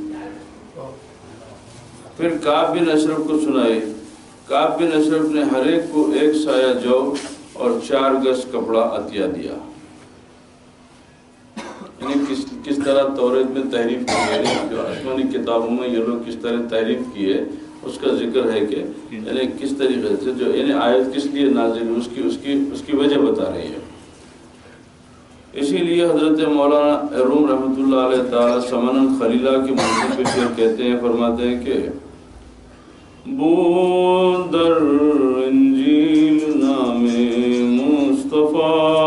پھر کعب بن اشرف کو سنائے۔ کعب بن اشرف نے ہر ایک کو ایک سایہ جو اور 4 گز کپڑا عطیہ دیا۔ یعنی کس طرح تورات میں تحریف کی ہے، جو آسمانی کتابوں میں یہ لوگ کس طرح تحریف کی ہے اس کا ذکر ہے کہ یعنی کس طریقے سے جو یعنی آیت کس لیے نازل ہوئی اس کی وجہ بتا رہی ہے۔ اسی لیے حضرت مولانا روم رحمۃ اللہ علیہ تعالی سمن خلیلہ کی منزل پہ شعر کہتے ہیں، فرماتے ہیں کہ بودر انجیل نام مصطفیٰ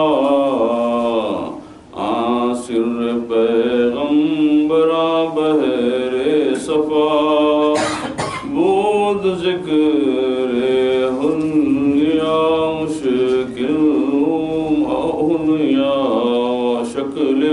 آسر پیغمبرا بہر صفا بود ذکر ہنیا مشکل ہنیا شکل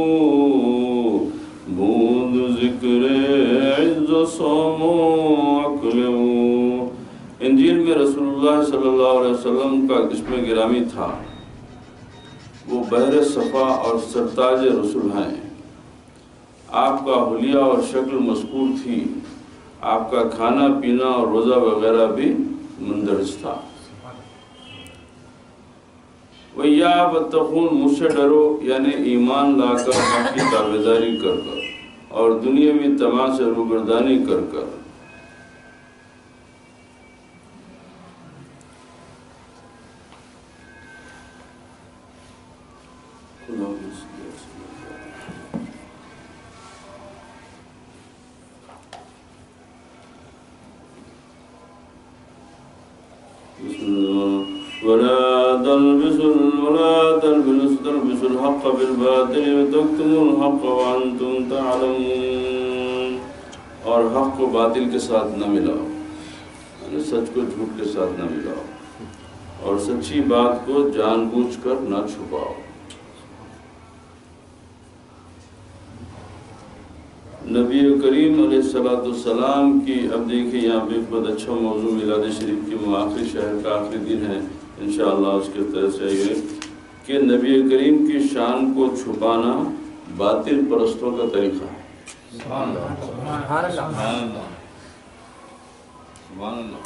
بود ذکر عز صوم عقل۔ انجیل میں رسول اللہ صلی اللہ علیہ وسلم کا اسم گرامی تھا، وہ بحر صفا اور سرتاج رسول ہیں۔ آپ کا حلیہ اور شکل مذکور تھی، آپ کا کھانا پینا اور روزہ وغیرہ بھی مندرج تھا۔ وَيَا بَتَّقُونَ مجھ سے ڈرو، یعنی ایمان لا کر حق کی تابعداری کر کر اور دنیاوی طمع سے روگردانی کر کر۔ ولا تلبسوا الحق بالباطل وتكتموا الحق وانتم تعلمون، اور حق کو باطل کے ساتھ نہ ملاؤ، یعنی سچ کو جھوٹ کے ساتھ نہ ملاؤ اور سچی بات کو جان بوجھ کر نہ چھپاؤ۔ نبی کریم علیہ السلام کی اب دیکھیں یہاں پہ بہت اچھا موضوع میلاد شریف کی آخری شہر کا آخری دن ہے، انشاءاللہ اس کے طرح سے یہ کہ نبی کریم کی شان کو چھپانا باطل پرستوں کا طریقہ ہے۔ سبحان اللہ سبحان اللہ سبحان اللہ۔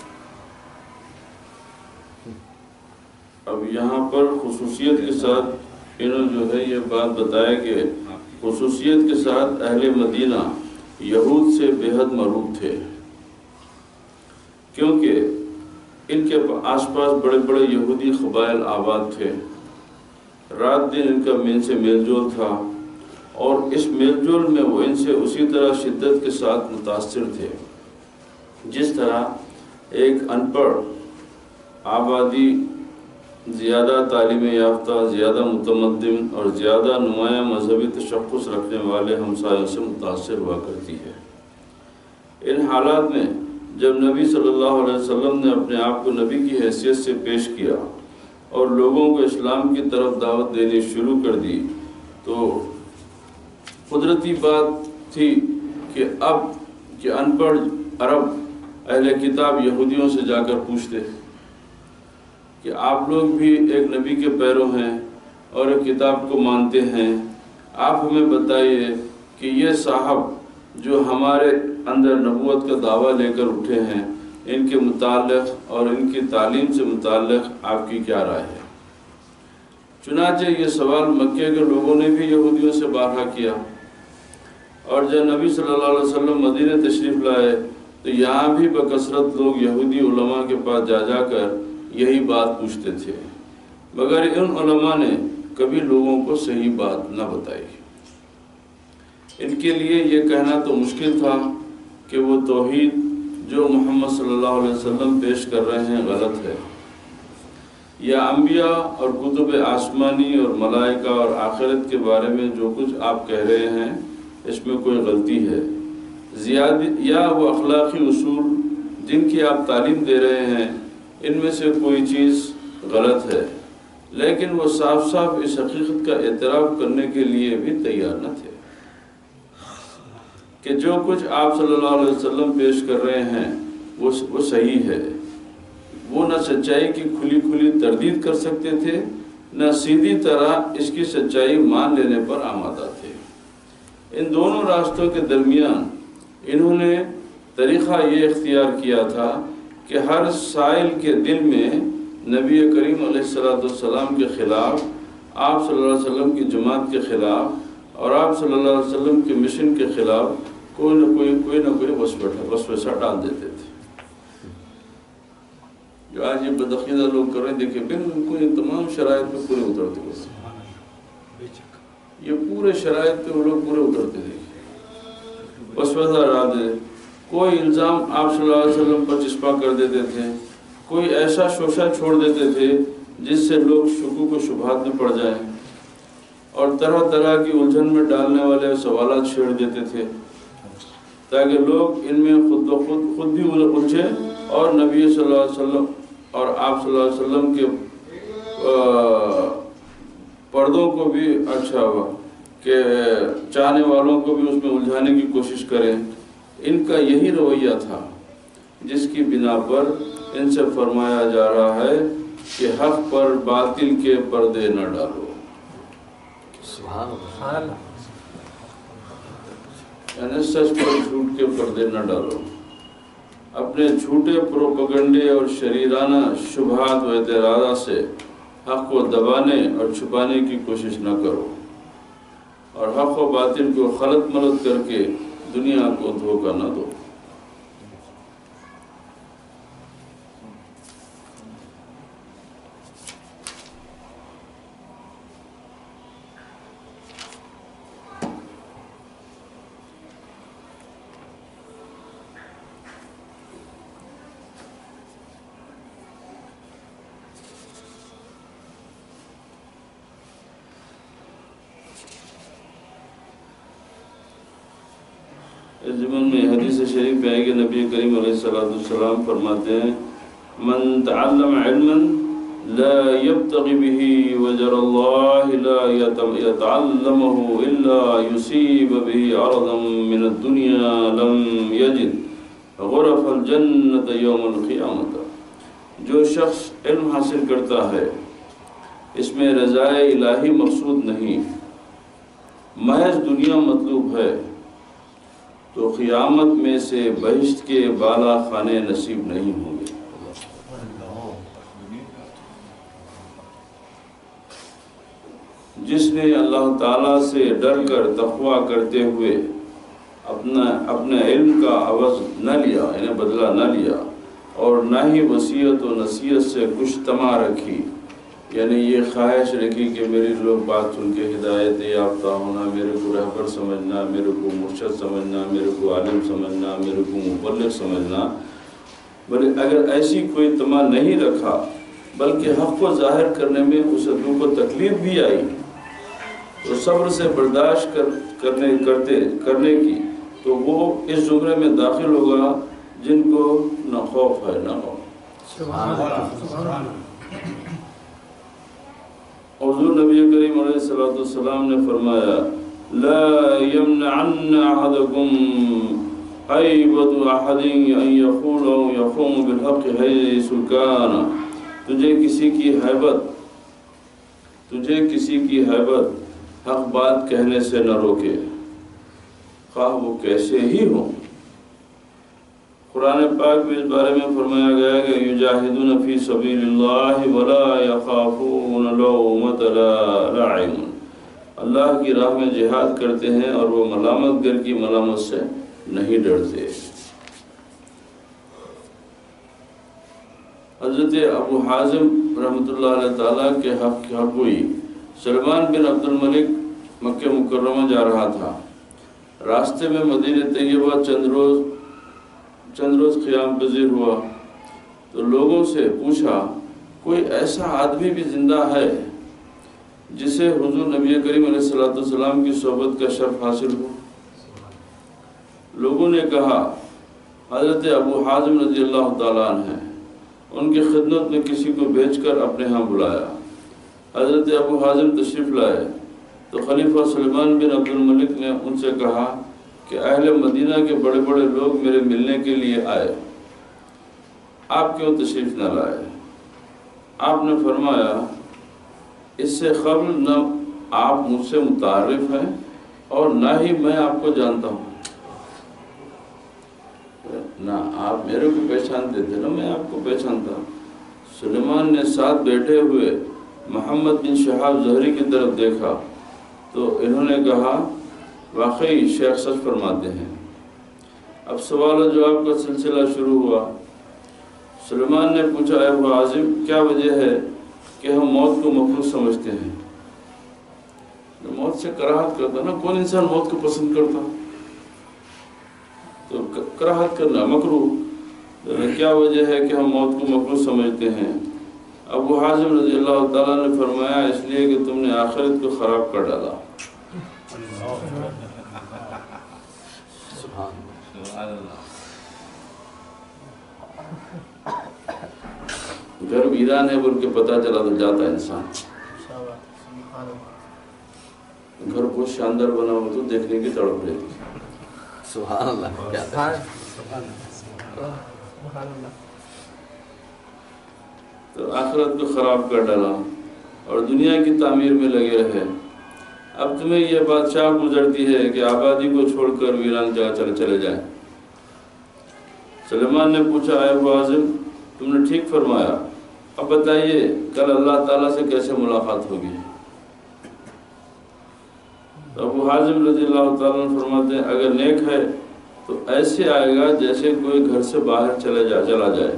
اب یہاں پر خصوصیت کے ساتھ انہوں جو ہے یہ بات بتایا کہ خصوصیت کے ساتھ اہل مدینہ یہود سے بے حد مرعوب تھے، کیونکہ ان کے آس پاس بڑے بڑے یہودی قبائل آباد تھے، رات دن ان کا ان سے میل جول تھا، اور اس میل جول میں وہ ان سے اسی طرح شدت کے ساتھ متاثر تھے جس طرح ایک ان پڑھ آبادی زیادہ تعلیم یافتہ، زیادہ متمدن اور زیادہ نمایاں مذہبی تشخص رکھنے والے ہمسایوں سے متاثر ہوا کرتی ہے۔ ان حالات میں جب نبی صلی اللہ علیہ وسلم نے اپنے آپ کو نبی کی حیثیت سے پیش کیا اور لوگوں کو اسلام کی طرف دعوت دینی شروع کر دی تو قدرتی بات تھی کہ اب کہ ان پڑھ عرب اہل کتاب یہودیوں سے جا کر پوچھتے کہ آپ لوگ بھی ایک نبی کے پیرو ہیں اور ایک کتاب کو مانتے ہیں، آپ ہمیں بتائیے کہ یہ صاحب جو ہمارے اندر نبوت کا دعویٰ لے کر اٹھے ہیں، ان کے متعلق اور ان کی تعلیم سے متعلق آپ کی کیا رائے ہے؟ چنانچہ یہ سوال مکے کے لوگوں نے بھی یہودیوں سے بارہا کیا، اور جب نبی صلی اللہ علیہ وسلم مدینہ تشریف لائے تو یہاں بھی بکثرت لوگ یہودی علماء کے پاس جا کر یہی بات پوچھتے تھے، مگر ان علماء نے کبھی لوگوں کو صحیح بات نہ بتائی۔ ان کے لیے یہ کہنا تو مشکل تھا کہ وہ توحید جو محمد صلی اللہ علیہ وسلم پیش کر رہے ہیں غلط ہے، یا انبیاء اور کتب آسمانی اور ملائکہ اور آخرت کے بارے میں جو کچھ آپ کہہ رہے ہیں اس میں کوئی غلطی ہے، یا وہ اخلاقی اصول جن کی آپ تعلیم دے رہے ہیں ان میں سے کوئی چیز غلط ہے، لیکن وہ صاف صاف اس حقیقت کا اعتراف کرنے کے لیے بھی تیار نہ تھے کہ جو کچھ آپ صلی اللہ علیہ وسلم پیش کر رہے ہیں وہ صحیح ہے۔ وہ نہ سچائی کی کھلی تردید کر سکتے تھے، نہ سیدھی طرح اس کی سچائی مان لینے پر آمادہ تھے۔ ان دونوں راستوں کے درمیان انہوں نے طریقہ یہ اختیار کیا تھا کہ ہر سائل کے دل میں نبی کریم علیہ السلام کے خلاف، آپ صلی اللہ علیہ وسلم کی جماعت کے خلاف اور آپ صلی اللہ علیہ وسلم کے مشن کے خلاف کوئی نہ کوئی وسوسہ ڈال دیتے تھے۔ جو آج یہ بدعقیدہ لوگ کر رہے ہیں، دیکھیں بالکل ان تمام شرائط پہ پورے اترتے ہوئے، یہ پورے شرائط پہ وہ لوگ پورے اترتے تھے، وسوسہ ڈال دے، کوئی الزام آپ صلی اللہ علیہ وسلم پر چسپاں کر دیتے تھے، کوئی ایسا شوشہ چھوڑ دیتے تھے جس سے لوگ شکوک و شبہات میں پڑ جائیں، اور طرح طرح کی الجھن میں ڈالنے والے سوالات چھیڑ دیتے تھے تاکہ لوگ ان میں خود بھی الجھے اور نبی صلی اللہ علیہ وسلم اور آپ صلی اللہ علیہ وسلم کے پردوں کو بھی کہ چاہنے والوں کو بھی اس میں الجھانے کی کوشش کریں۔ ان کا یہی رویہ تھا جس کی بنا پر ان سے فرمایا جا رہا ہے کہ حق پر باطل کے پردے نہ ڈالو۔ سبحان اللہ، یعنی سچ پر جھوٹ کے پردے نہ ڈالو، اپنے جھوٹے پروپیگنڈے اور شریرانہ شبہات و اعتراضات سے حق کو دبانے اور چھپانے کی کوشش نہ کرو، اور حق و باطل کو خلط ملط کر کے دنیا کو دھوکہ نہ دو۔ اس ضمن میں حدیث شریف میں آئے کہ نبی کریم علیہ السلام فرماتے ہیں، من تعلم علما لا يبتغي به وجر الله لا يتعلمه الا يصيب به عرضا من الدنيا لم يجد غرف الجنة يوم القيامة۔ جو شخص علم حاصل کرتا ہے اس میں رضائے الہی مقصود نہیں، محض دنیا مطلوب ہے، تو قیامت میں سے بہشت کے بالا خانے نصیب نہیں ہوں گے۔ جس نے اللہ تعالیٰ سے ڈر کر تقویٰ کرتے ہوئے اپنے علم کا عوض نہ لیا، یعنی بدلہ نہ لیا، اور نہ ہی وصیت و نصیحت سے کچھ طمع رکھی، یعنی یہ خواہش رکھی کہ میری لوگ بات سن کے ہدایت یافتہ ہونا، میرے کو رہبر سمجھنا، میرے کو مرشد سمجھنا، میرے کو عالم سمجھنا، میرے کو مبلغ سمجھنا، بلکہ اگر ایسی کوئی طمع نہیں رکھا بلکہ حق کو ظاہر کرنے میں اسے دل کو تکلیف بھی آئی تو صبر سے برداشت کرنے کی، تو وہ اس زمرے میں داخل ہوگا جن کو نہ خوف ہے نہ غم۔ حضور نبی کریم علیہ السلام نے فرمایا، لا يمنعن احدكم عیبۃ احد ان یقول او یقوم بالحق حیث کان تجھے کسی کی حیبت حق بات کہنے سے نہ روکے، خواہ وہ کیسے ہی ہو۔ قرآن پاک میں اس بارے میں فرمایا گیا ہے کہ یجاہدون فی سبیل اللہ ولا یخافون لومۃ لائم، اللہ کی راہ میں جہاد کرتے ہیں اور وہ ملامت گر کی ملامت سے نہیں ڈرتے۔ حضرت ابو حازم رحمۃ اللہ علیہ تعالیٰ کے حق ہوئی، سلمان بن عبد الملک مکہ مکرمہ جا رہا تھا، راستے میں مدینہ طیبہ چند روز قیام پذیر ہوا تو لوگوں سے پوچھا کوئی ایسا آدمی بھی زندہ ہے جسے حضور نبی کریم علیہ السلام کی صحبت کا شرف حاصل ہو؟ لوگوں نے کہا حضرت ابو حازم رضی اللہ تعالیٰ عنہ ہیں۔ ان کی خدمت میں کسی کو بھیج کر اپنے ہاں بلایا، حضرت ابو حازم تشریف لائے تو خلیفہ سلمان بن عبد الملک نے ان سے کہا کہ اہل مدینہ کے بڑے بڑے لوگ میرے ملنے کے لیے آئے، آپ کیوں تشریف نہ لائے؟ آپ نے فرمایا اس سے قبل نہ آپ مجھ سے متعارف ہیں اور نہ ہی میں آپ کو جانتا ہوں، نہ آپ میرے کو پہچانتے تھے نہ میں آپ کو پہچانتا۔ سلیمان نے ساتھ بیٹھے ہوئے محمد بن شہاب زہری کی طرف دیکھا تو انہوں نے کہا واقعی شیخ سچ فرماتے ہیں۔ اب سوال و جواب کا سلسلہ شروع ہوا۔ سلیمان نے پوچھا اے ابو حازم کیا وجہ ہے کہ ہم موت کو مکروہ سمجھتے ہیں؟ موت سے کراہت کرتا نا، کون انسان موت کو پسند کرتا؟ تو کراہت کرنا مکروہ، کیا وجہ ہے کہ ہم موت کو مکروہ سمجھتے ہیں؟ ابو حازم رضی اللہ تعالیٰ نے فرمایا اس لیے کہ تم نے آخرت کو خراب کر ڈالا۔ گھر ویران ہے بول کے پتہ چلا تو جاتا انسان، گھر بہت شاندار بنا ہو تو دیکھنے کی تڑپ رہتی۔ سبحان اللہ، کیا تو آخرت کو خراب کر ڈالا اور دنیا کی تعمیر میں لگے رہے۔ اب تمہیں یہ بات چاہ گزرتی ہے کہ آبادی کو چھوڑ کر ویران جگہ چلے جائیں۔ سلیمان نے پوچھا اے ابو حازم تم نے ٹھیک فرمایا، اب بتائیے کل اللہ تعالیٰ سے کیسے ملاقات ہوگی؟ تو ابو حازم رضی اللہ تعالیٰ عنہ فرماتے ہیں اگر نیک ہے تو ایسے آئے گا جیسے کوئی گھر سے باہر چلا جائے۔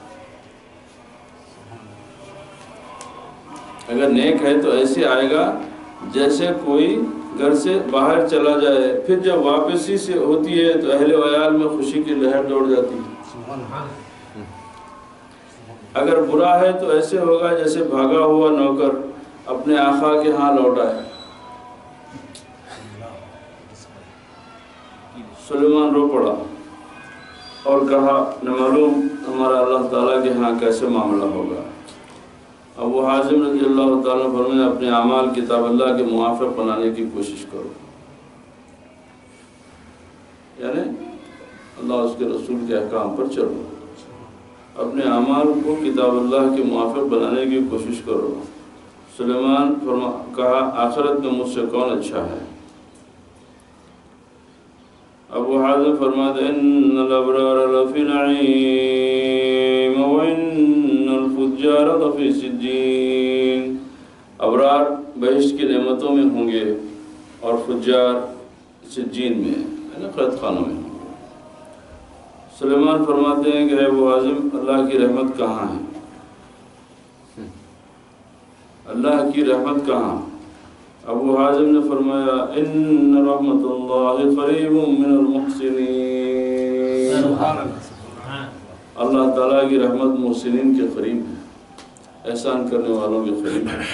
اگر نیک ہے تو ایسے آئے گا جیسے کوئی گھر سے باہر چلا جائے، پھر جب واپسی سے ہوتی ہے تو اہل ویال میں خوشی کی لہر دوڑ جاتی ہے۔ اگر برا ہے تو ایسے ہوگا جیسے بھاگا ہوا نوکر اپنے آقا کے ہاں لوٹا ہے۔ سلیمان رو پڑا اور کہا نہ معلوم ہمارا اللہ تعالیٰ کے ہاں کیسے معاملہ ہوگا۔ ابو حازم رضی اللہ تعالیٰ فرمایا اپنے اعمال کتاب اللہ کے موافق بنانے کی کوشش کرو، یعنی اللہ اس کے رسول کے احکام پر چلو، اپنے اعمال کو کتاب اللہ کے موافق بنانے کی کوشش کرو۔ سلیمان کہا آخرت میں مجھ سے کون اچھا ہے؟ ابو حازم فرماتے ان الابرار لفی نعیم وان الفجار لفی سجین، ابرار بہشت کی نعمتوں میں ہوں گے اور فجار سجین میں یعنی قید خانوں میں ہوں گے۔ سلیمان فرماتے ہیں کہ اے ابو حازم اللہ کی رحمت کہاں ہے؟ اللہ کی رحمت کہاں؟ ابو حازم نے فرمایا ان رحمت اللہ قریب من المحسنین، اللہ تعالیٰ کی رحمت محسنین کے قریب ہے، احسان کرنے والوں کے قریب ہے۔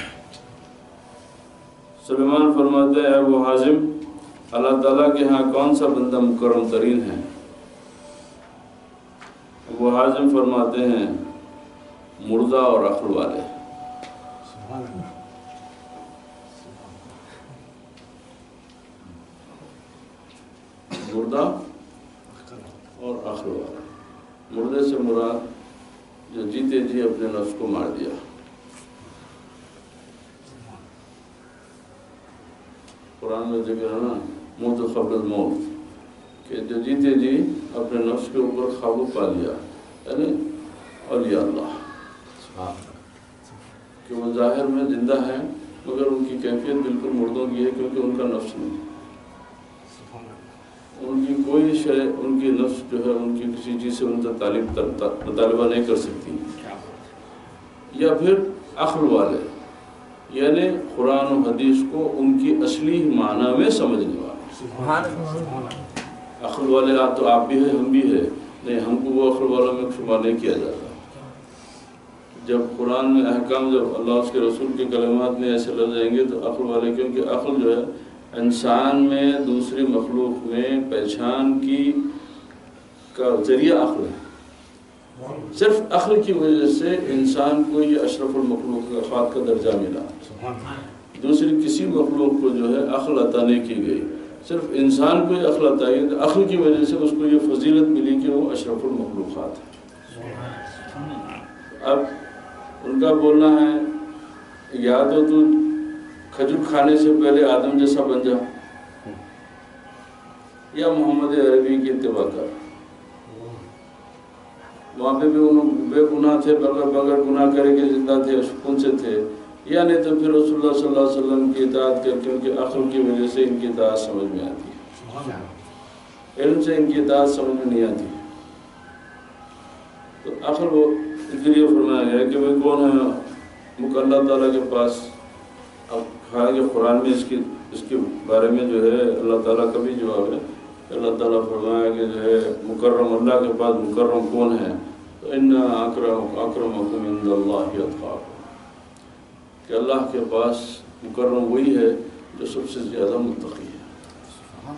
سلیمان فرماتے ہیں ابو حازم اللہ تعالیٰ کے ہاں کون سا بندہ مکرم ترین ہے؟ ابو حازم فرماتے ہیں مردہ اور عقل والے۔ مردہ اور عقل والا، مردے سے مراد جو جیتے جی اپنے نفس کو مار دیا. قرآن میں ذکر ہے نا موت قبل الموت، کہ جو جیتے جی اپنے نفس کے اوپر قابو پا لیا، یعنی اولیاء اللہ، کہ وہ ظاہر میں زندہ ہیں مگر ان کی کیفیت بالکل مردوں کی ہے، کیونکہ ان کا نفس نہیں، ان کی کوئی شے، ان کی نفس جو ہے ان کی کسی چیز سے ان کا مطالبہ نہیں کر سکتی. یا پھر عقل والے، یعنی قرآن و حدیث کو ان کی اصلی معنی میں سمجھنے والے. عقل والے تو آپ بھی ہیں، ہم بھی ہیں، نہیں ہم کو وہ عقل والوں میں شمار نہیں کیا جاتا. جب قرآن میں احکام، جب اللہ اس کے رسول کے کلمات میں ایسے لفظ آئیں گے تو عقل والے، کیونکہ عقل جو ہے انسان میں دوسری مخلوق میں پہچان کی کا ذریعہ عقل ہے. صرف عقل کی وجہ سے انسان کو یہ اشرف المخلوقات کا درجہ ملا. دوسری کسی مخلوق کو جو ہے عقل عطا نہیں کی گئی، صرف انسان کو یہ عقل عطا کی، تو عقل کی وجہ سے اس کو یہ فضیلت ملی کہ وہ اشرف المخلوقات ہے. اب ان کا بولنا ہے یا تو کھجور کھانے سے پہلے آدم جیسا بن جا، یا محمد عربی کی اتباع کر. وہاں پہ بھی انہوں بے گناہ تھے، بغیر گناہ کرے کے زندہ تھے، سکون سے تھے. یا نہیں تو پھر رسول اللہ صلی اللہ علیہ وسلم کی اطاعت کر، کیونکہ عقل کی وجہ سے ان کی اطاعت سمجھ میں آتی ہے، علم سے ان کی اطاعت سمجھ میں نہیں آتی. تو عقل وہ اس لیے فرمایا گیا کہ وہ کون ہے اللہ تعالیٰ کے پاس. اب حالانکہ قرآن میں اس کے بارے میں جو ہے اللہ تعالیٰ کا بھی جواب ہے. اللہ تعالیٰ فرمایا کہ جو ہے مکرم اللہ کے پاس مکرم کون ہے، تو ان اکرمکم عند اللہ اتقاکم، کہ اللہ کے پاس مکرم وہی ہے جو سب سے زیادہ متقی ہے.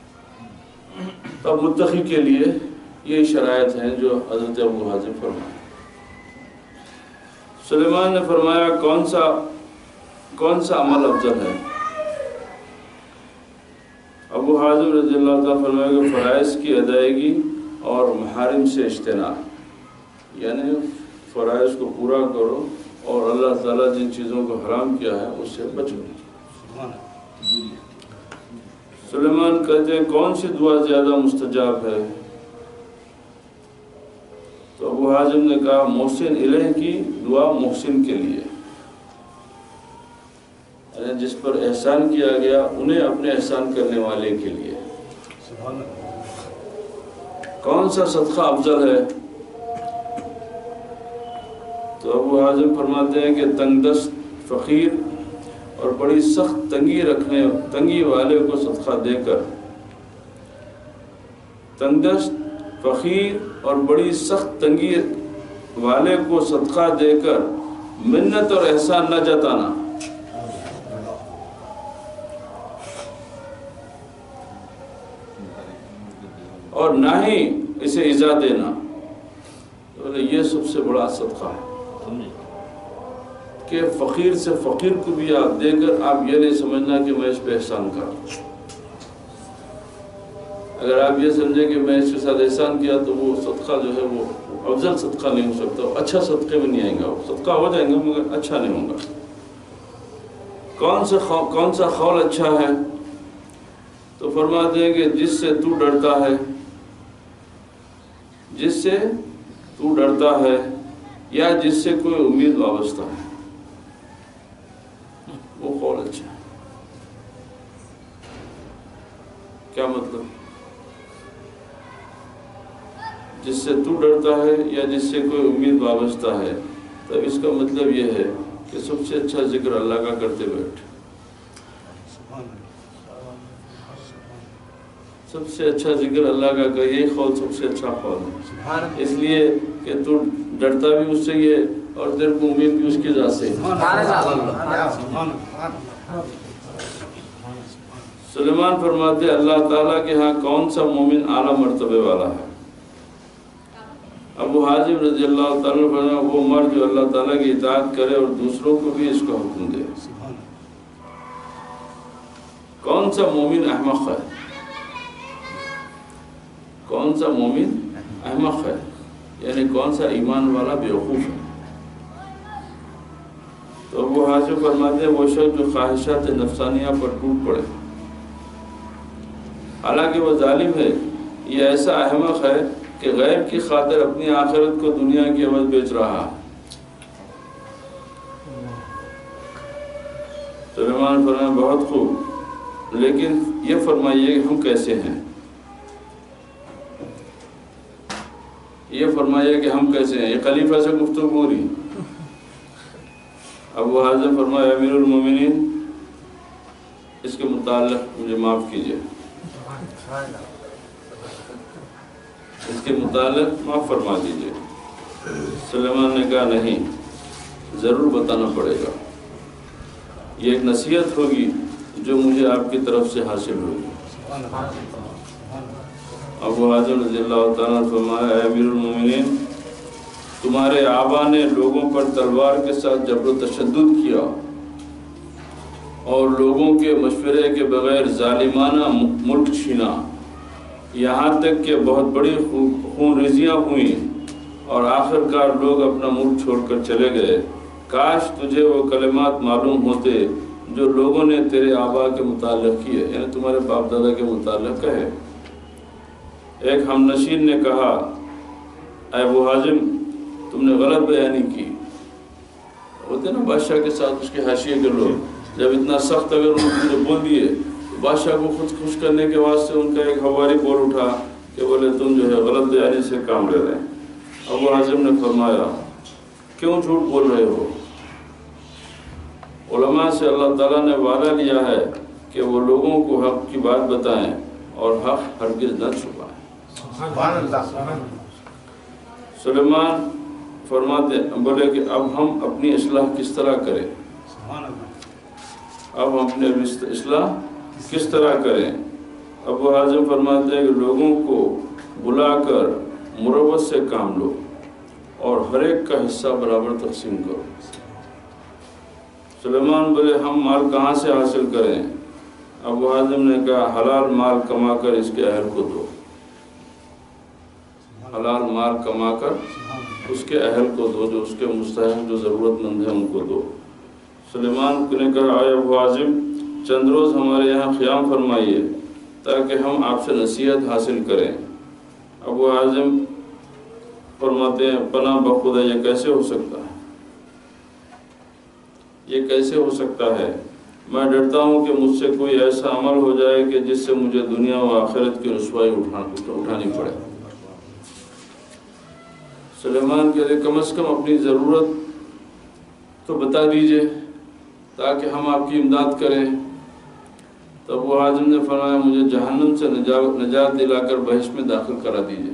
تب متقی کے لیے یہ شرائط ہیں جو حضرت ابو حازم فرمائے. سلیمان نے فرمایا کون سا عمل افضل ہے؟ ابو حازم رضی اللہ تعالیٰ فرمایا کہ فرائض کی ادائیگی اور محارم سے اجتناب، یعنی فرائض کو پورا کرو اور اللہ تعالیٰ جن چیزوں کو حرام کیا ہے اس سے بچو. سلیمان کہتے ہیں کون سی دعا زیادہ مستجاب ہے؟ تو ابو حازم نے کہا محسن الیہ کی دعا محسن کے لیے، یعنی جس پر احسان کیا گیا انہیں اپنے احسان کرنے والے کے لیے. کون سا صدقہ افضل ہے؟ تو ابو حازم فرماتے ہیں کہ تنگ دست فقیر اور بڑی سخت تنگی والے کو صدقہ دے کر، تنگ دست فقیر اور بڑی سخت تنگی والے کو صدقہ دے کر منت اور احسان نہ جتانا. اور نہ ہی اسے ایذا دینا، یہ سب سے بڑا صدقہ ہے کہ فقیر سے فقیر کو بھی آپ دے کر آپ یہ نہیں سمجھنا کہ میں اس پہ احسان کر. اگر آپ یہ سمجھیں کہ میں اس کے ساتھ احسان کیا تو وہ صدقہ جو ہے وہ افضل صدقہ نہیں ہو سکتا، اچھا صدقے میں نہیں آئے گا. وہ صدقہ ہو جائے گا مگر اچھا نہیں ہوگا. کون سا قول اچھا ہے؟ تو فرماتے ہیں کہ جس سے تو ڈرتا ہے، جس سے تو ڈرتا ہے یا جس سے کوئی امید وابستہ ہے، وہ قول اچھا ہے. کیا مطلب؟ جس سے تو ڈرتا ہے یا جس سے کوئی امید وابستہ ہے، تو اس کا مطلب یہ ہے کہ سب سے اچھا ذکر اللہ کا کرتے بیٹھ. سب سے اچھا ذکر اللہ کا کہ یہی قول سب سے اچھا قول ہے، اس لیے کہ تو ڈرتا بھی اس سے ہی ہے اور تیرے کو امید بھی اس کی ذات سے. سلیمان فرماتے اللہ تعالیٰ کے ہاں کون سا مومن اعلیٰ مرتبے والا ہے؟ ابو حازم رضی اللہ تعالیٰ فرمایا وہ مرد جو اللہ تعالیٰ کی اطاعت کرے اور دوسروں کو بھی اس کا حکم دے. کون سا مومن احمق ہے؟ کون سا مومن احمق ہے؟ یعنی کون سا ایمان والا بیوقوف ہے؟ تو وہ حاضر فرماتے ہیں وہ شخص جو خواہشات نفسانیہ پر ٹوٹ پڑے، حالانکہ وہ ظالم ہے، یہ ایسا احمق ہے کہ غیر کی خاطر اپنی آخرت کو دنیا کی عوض بیچ رہا۔ سلیمان فرمایا بہت خوب، لیکن یہ فرمائیے کہ ہم کیسے ہیں؟ یہ فرمائیے کہ ہم کیسے ہیں؟ یہ خلیفہ سے گفتگو ہو رہی۔ اب وہ حاضر فرمایا امیر المومنین اس کے متعلق مجھے معاف کیجئے، اس کے متعلق معاف فرما دیجئے۔ سلیمان نے کہا نہیں، ضرور بتانا پڑے گا، یہ ایک نصیحت ہوگی جو مجھے آپ کی طرف سے حاصل ہوگی۔ ابو حازم رضی اللہ تعالیٰ فرمایا اے امیر المومنین، تمہارے آبا نے لوگوں پر تلوار کے ساتھ جبر و تشدد کیا اور لوگوں کے مشورے کے بغیر ظالمانہ ملک چھینا، یہاں تک کہ بہت بڑی خون ریزیاں ہوئیں اور آخر کار لوگ اپنا ملک چھوڑ کر چلے گئے۔ کاش تجھے وہ کلمات معلوم ہوتے جو لوگوں نے تیرے آبا کے متعلق کیے، یعنی تمہارے باپ دادا کے متعلق کہے۔ ایک ہم نشین نے کہا اے ابو حازم تم نے غلط بیانی کی۔ ہوتے نا بادشاہ کے ساتھ اس کے حاشیے کے لوگ، جب اتنا سخت اگر انہوں نے بول دیے تو بادشاہ کو خود خوش کرنے کے واسطے ان کا ایک ہواری بول اٹھا کہ بولے تم جو ہے غلط بیانی سے کام لے رہے ہیں۔ ابو حازم نے فرمایا کیوں جھوٹ بول رہے ہو؟ علماء سے اللہ تعالیٰ نے وعدہ لیا ہے کہ وہ لوگوں کو حق کی بات بتائیں اور حق ہرگز نہ چھپائیں۔ سلیمان فرماتے بولے کہ اب ہم اپنی اصلاح کس طرح کریں؟ اب ہم اپنے اصلاح کس طرح کریں؟ ابو حازم فرماتے ہیں کہ لوگوں کو بلا کر مروت سے کام لو اور ہر ایک کا حصہ برابر تقسیم کرو۔ سلیمان بولے ہم مال کہاں سے حاصل کریں؟ ابو حازم نے کہا حلال مال کما کر اس کے اہل کو دو، حلال مال کما کر اس کے اہل کو دو، جو اس کے مستحق جو ضرورت مند ہیں ان کو دو۔ سلیمان نے کہا اے ابو حازم چند روز ہمارے یہاں قیام فرمائیے تاکہ ہم آپ سے نصیحت حاصل کریں۔ ابو حازم فرماتے ہیں پناہ بخدا یہ کیسے ہو سکتا ہے؟ یہ کیسے ہو سکتا ہے؟ میں ڈرتا ہوں کہ مجھ سے کوئی ایسا عمل ہو جائے کہ جس سے مجھے دنیا و آخرت کی رسوائی اٹھانی پڑے۔ سلیمان کہتے کم از کم اپنی ضرورت تو بتا دیجئے تاکہ ہم آپ کی امداد کریں۔ تو ابو حازم نے فرمایا مجھے جہنم سے نجات دلا کر بہشت میں داخل کرا دیجئے۔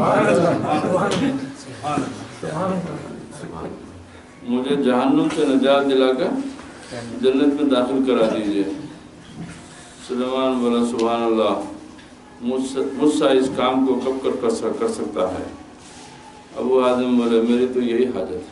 مجھے جہنم سے نجات دلا کر جنت میں داخل کرا دیجئے۔ سلیمان بولا سبحان اللہ، مجھ سے اس کام کو کب کر سکتا ہے؟ ابو حازم بولے میری تو یہی حاجت ہے۔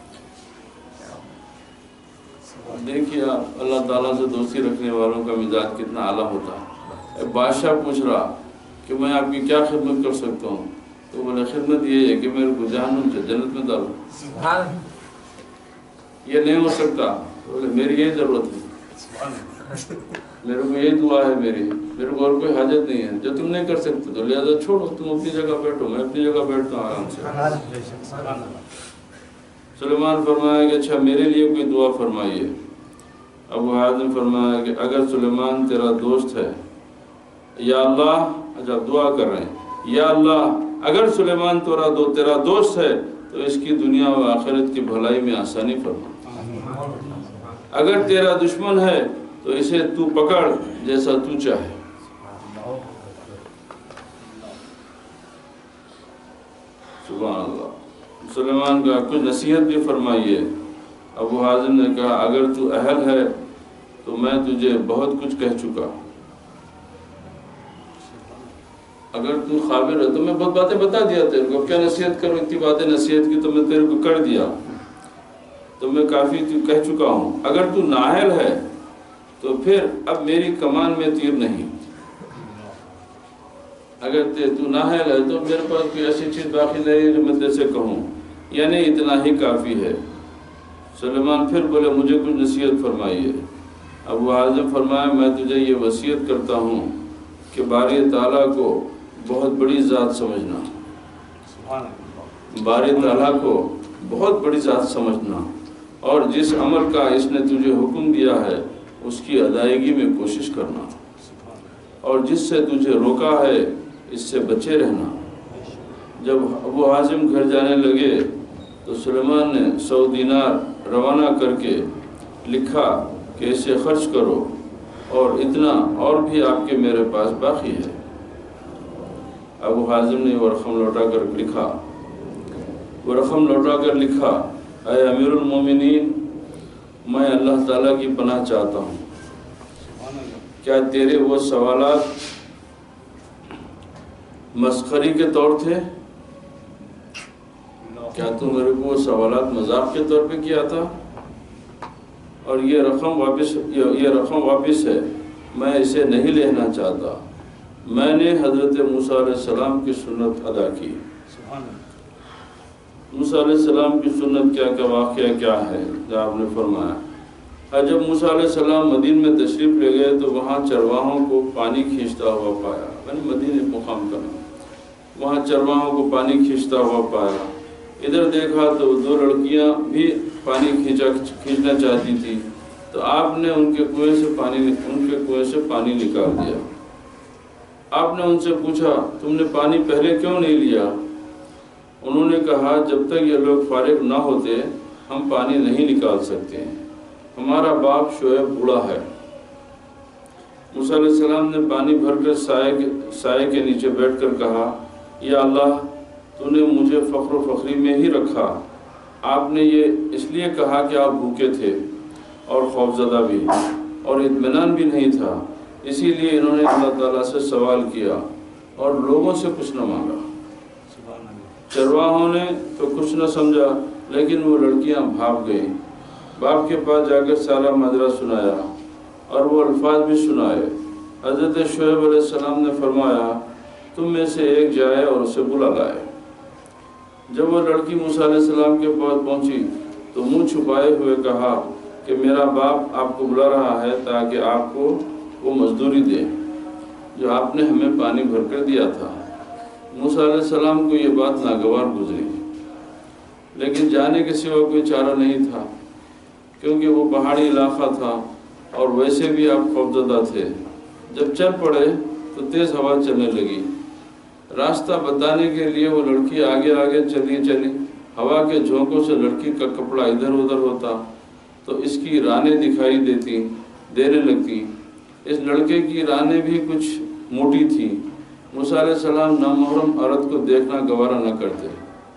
دیکھیے آپ اللہ تعالیٰ سے دوستی رکھنے والوں کا مزاج کتنا اعلیٰ ہوتا ہے۔ بادشاہ پوچھ رہا کہ میں آپ کی کیا خدمت کر سکتا ہوں؟ تو بولے خدمت یہ ہے کہ میرے کو جہنم سے جنت میں ڈالو۔ یہ نہیں ہو سکتا، بولے میری یہی ضرورت ہے، میرے کو یہی دعا ہے، میرے کو اور کوئی حاجت نہیں ہے۔ جو تم نہیں کر سکتے تو لہذا چھوڑو، تم اپنی جگہ بیٹھو، میں اپنی جگہ بیٹھتا ہوں آرام سے۔ سلیمان فرمایا کہ اچھا میرے لیے کوئی دعا فرمائیے۔ ابو حازم فرمایا کہ اگر سلیمان تیرا دوست ہے، یا اللہ، اچھا دعا کر رہے ہیں، یا اللہ اگر سلیمان تیرا دوست ہے تو اس کی دنیا و آخرت کی بھلائی میں آسانی فرما، اگر تیرا دشمن ہے تو اسے تو پکڑ جیسا تو چاہے۔ سبحان اللہ۔ سلیمان کا کچھ نصیحت بھی فرمائیے۔ ابو حازم نے کہا اگر تو اہل ہے تو میں تجھے بہت کچھ کہہ چکا، اگر تو خابر ہے تو میں بہت باتیں بتا دیا تیرے کو، کیا نصیحت کروں، اتنی باتیں نصیحت کی تو میں تیرے کو کر دیا، تو میں کافی کہہ چکا ہوں۔ اگر تو نااہل ہے تو پھر اب میری کمان میں تیر نہیں، اگر تو نااہل ہے تو میرے پاس کوئی ایسی چیز باقی نہیں جو میں تیسے کہوں، یعنی اتنا ہی کافی ہے۔ سلیمان پھر بولے مجھے کچھ نصیحت فرمائیے۔ ابو حازم فرمایا میں تجھے یہ وصیت کرتا ہوں کہ باری تعالیٰ کو بہت بڑی ذات سمجھنا، باری تعالیٰ کو بہت بڑی ذات سمجھنا، اور جس عمل کا اس نے تجھے حکم دیا ہے اس کی ادائیگی میں کوشش کرنا، اور جس سے تجھے روکا ہے اس سے بچے رہنا۔ جب ابو حازم گھر جانے لگے تو سلیمان نے 100 دینار روانہ کر کے لکھا کہ اسے خرچ کرو، اور اتنا اور بھی آپ کے میرے پاس باقی ہے۔ ابو حازم نے وہ رقم لوٹا کر لکھا اے امیر المومنین، میں اللہ تعالیٰ کی پناہ چاہتا ہوں، کیا تیرے وہ سوالات مسخری کے طور تھے؟ کیا تو میرے کو وہ سوالات مذاق کے طور پہ کیا تھا؟ اور یہ رقم واپس ہے، میں اسے نہیں لینا چاہتا، میں نے حضرت موسیٰ علیہ السلام کی سنت ادا کی۔ موسیٰ علیہ السلام کی سنت کیا واقعہ کیا ہے جو آپ نے فرمایا؟ جب موسیٰ علیہ السلام مدین میں تشریف لے گئے تو وہاں چرواہوں کو پانی کھینچتا ہوا پایا، یعنی مدین ایک مقام کا نام، وہاں چرواہوں کو پانی کھینچتا ہوا پایا۔ ادھر دیکھا تو 2 لڑکیاں بھی پانی کھینچنا چاہتی تھی، تو آپ نے ان کے کنویں سے پانی نکال دیا۔ آپ نے ان سے پوچھا تم نے پانی پہلے کیوں نہیں لیا؟ انہوں نے کہا جب تک یہ لوگ فارغ نہ ہوتے ہم پانی نہیں نکال سکتے، ہمارا باپ شعیب بوڑھا ہے۔ موسیٰ علیہ السلام نے پانی بھر کر سائے کے نیچے بیٹھ کر کہا یا اللہ، تو نے مجھے فخر و فخری میں ہی رکھا، آپ نے یہ اس لیے کہا کہ آپ بھوکے تھے اور خوفزدہ بھی، اور اطمینان بھی نہیں تھا، اسی لیے انہوں نے اللہ تعالیٰ سے سوال کیا اور لوگوں سے کچھ نہ مانگا۔ چرواہوں نے تو کچھ نہ سمجھا، لیکن وہ لڑکیاں بھاگ گئیں، باپ کے پاس جا کر سارا ماجرا سنایا اور وہ الفاظ بھی سنائے۔ حضرت شعیب علیہ السلام نے فرمایا تم میں سے ایک جائے اور اسے بلا لائے۔ جب وہ لڑکی موسیٰ علیہ السلام کے پاس پہنچی تو منہ چھپائے ہوئے کہا کہ میرا باپ آپ کو بلا رہا ہے تاکہ آپ کو وہ مزدوری دے جو آپ نے ہمیں پانی بھر کر دیا تھا۔ موسیٰ علیہ السلام کو یہ بات ناگوار گزری، لیکن جانے کے سوا کوئی چارہ نہیں تھا، کیونکہ وہ پہاڑی علاقہ تھا اور ویسے بھی آپ خوفزدہ تھے۔ جب چل پڑے تو تیز ہوا چلنے لگی، راستہ بتانے کے لیے وہ لڑکی آگے آگے چلی، ہوا کے جھونکوں سے لڑکی کا کپڑا ادھر ادھر ہوتا تو اس کی رانیں دکھائی دینے لگتی۔ اس لڑکے کی رانیں بھی کچھ موٹی تھیں۔ موسیٰ علیہ السلام نامحرم عورت کو دیکھنا گوارا نہ کرتے،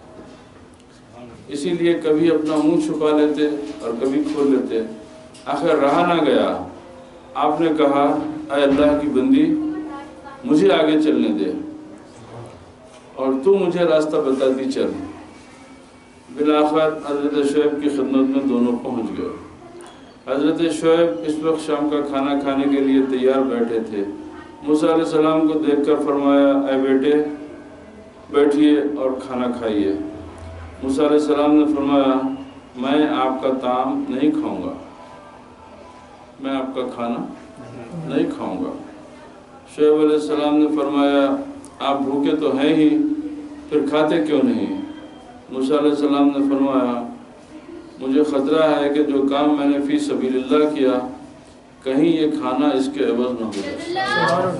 اسی لیے کبھی اپنا منہ چھپا لیتے اور کبھی کھول لیتے۔ آخر رہا نہ گیا، آپ نے کہا اے اللہ کی بندی، مجھے آگے چلنے دے اور تو مجھے راستہ بتاتی چل۔ بالآخر حضرت شعیب کی خدمت میں دونوں پہنچ گئے۔ حضرت شعیب اس وقت شام کا کھانا کھانے کے لیے تیار بیٹھے تھے۔ موسیٰ علیہ السلام کو دیکھ کر فرمایا اے بیٹے بیٹھیے اور کھانا کھائیے۔ موسیٰ علیہ السلام نے فرمایا میں آپ کا طعام نہیں کھاؤں گا، میں آپ کا کھانا نہیں کھاؤں گا۔ شعیب علیہ السلام نے فرمایا آپ بھوکے تو ہیں ہی، پھر کھاتے کیوں نہیں؟ موسیٰ علیہ السلام نے فرمایا مجھے خطرہ ہے کہ جو کام میں نے فی سبیل اللہ کیا کہیں یہ کھانا اس کے عوض نہ ہو جائے۔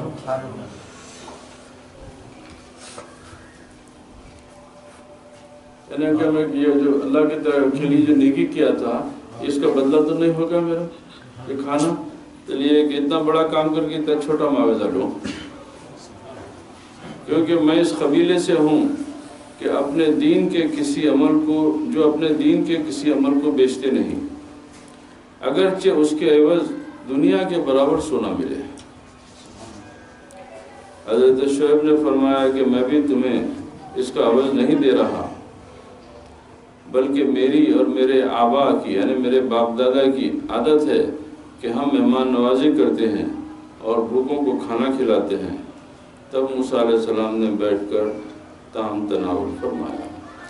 یعنی کہ میں یہ جو اللہ کی طرف کے لیے جو نیکی کیا تھا اس کا بدلہ تو نہیں ہوگا میرا یہ کھانا؟ چلیے کہ اتنا بڑا کام کر کے اتنا چھوٹا معاوضہ لوں، کیونکہ میں اس قبیلے سے ہوں کہ اپنے دین کے کسی عمل کو بیچتے نہیں، اگرچہ اس کے عوض دنیا کے برابر سونا ملے۔ حضرت شعیب نے فرمایا کہ میں بھی تمہیں اس کا عوض نہیں دے رہا، بلکہ میری اور میرے آبا کی یعنی میرے باپ دادا کی عادت ہے کہ ہم مہمان نوازی کرتے ہیں اور بھوکوں کو کھانا کھلاتے ہیں۔ تب موسیٰ علیہ السلام نے بیٹھ کر تام تناول فرمایا.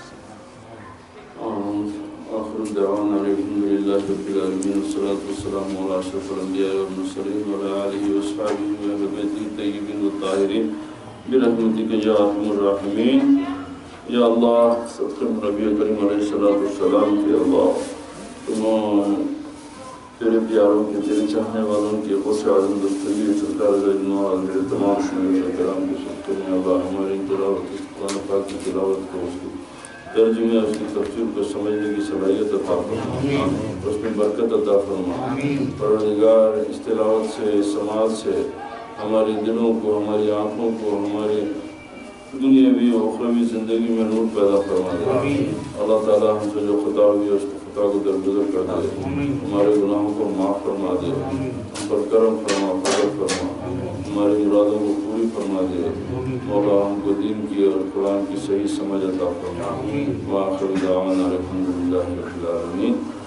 آخر دعوانا الحمدللہ رب العالمین والصلاة والسلام علی اشرف الانبیاء والمرسلین وعلی آلہ واصحابہ واہل بیتہ الطیبین الطاہرین برحمتک یا ارحم الراحمین. یا اللہ صدق نبی کریم علیہ السلام کے اللہ تمام تیرے پیاروں کے تیرے چاہنے والوں کے غوث اعظم دستگیر سرکار رجنوال میرے تمام شیوخ کرام کے صدقے میں اللہ ہماری تلاوت قرآن پاک کی تلاوت کو اس کی ترجمے اس کی تفسیر کو سمجھنے کی صلاحیت عطا فرما, اس میں برکت عطا فرما. پروردگار اس تلاوت سے اس سماعت سے ہمارے دلوں کو ہماری آنکھوں کو ہماری دنیاوی و اخروی زندگی میں نور پیدا فرما دے. اللہ تعالیٰ ہم سے جو خطا ہوئی ہے اس خطا کو درگزر کر دے, ہمارے گناہوں کو معاف فرما دے, ہم پر کرم فرما فضل فرما, ہماری مرادوں کو پوری فرما دے. مولا ہم کو دین کی اور قرآن کی صحیح سمجھ عطا فرما. وآخر دعوانا الحمدللہ رب العالمین.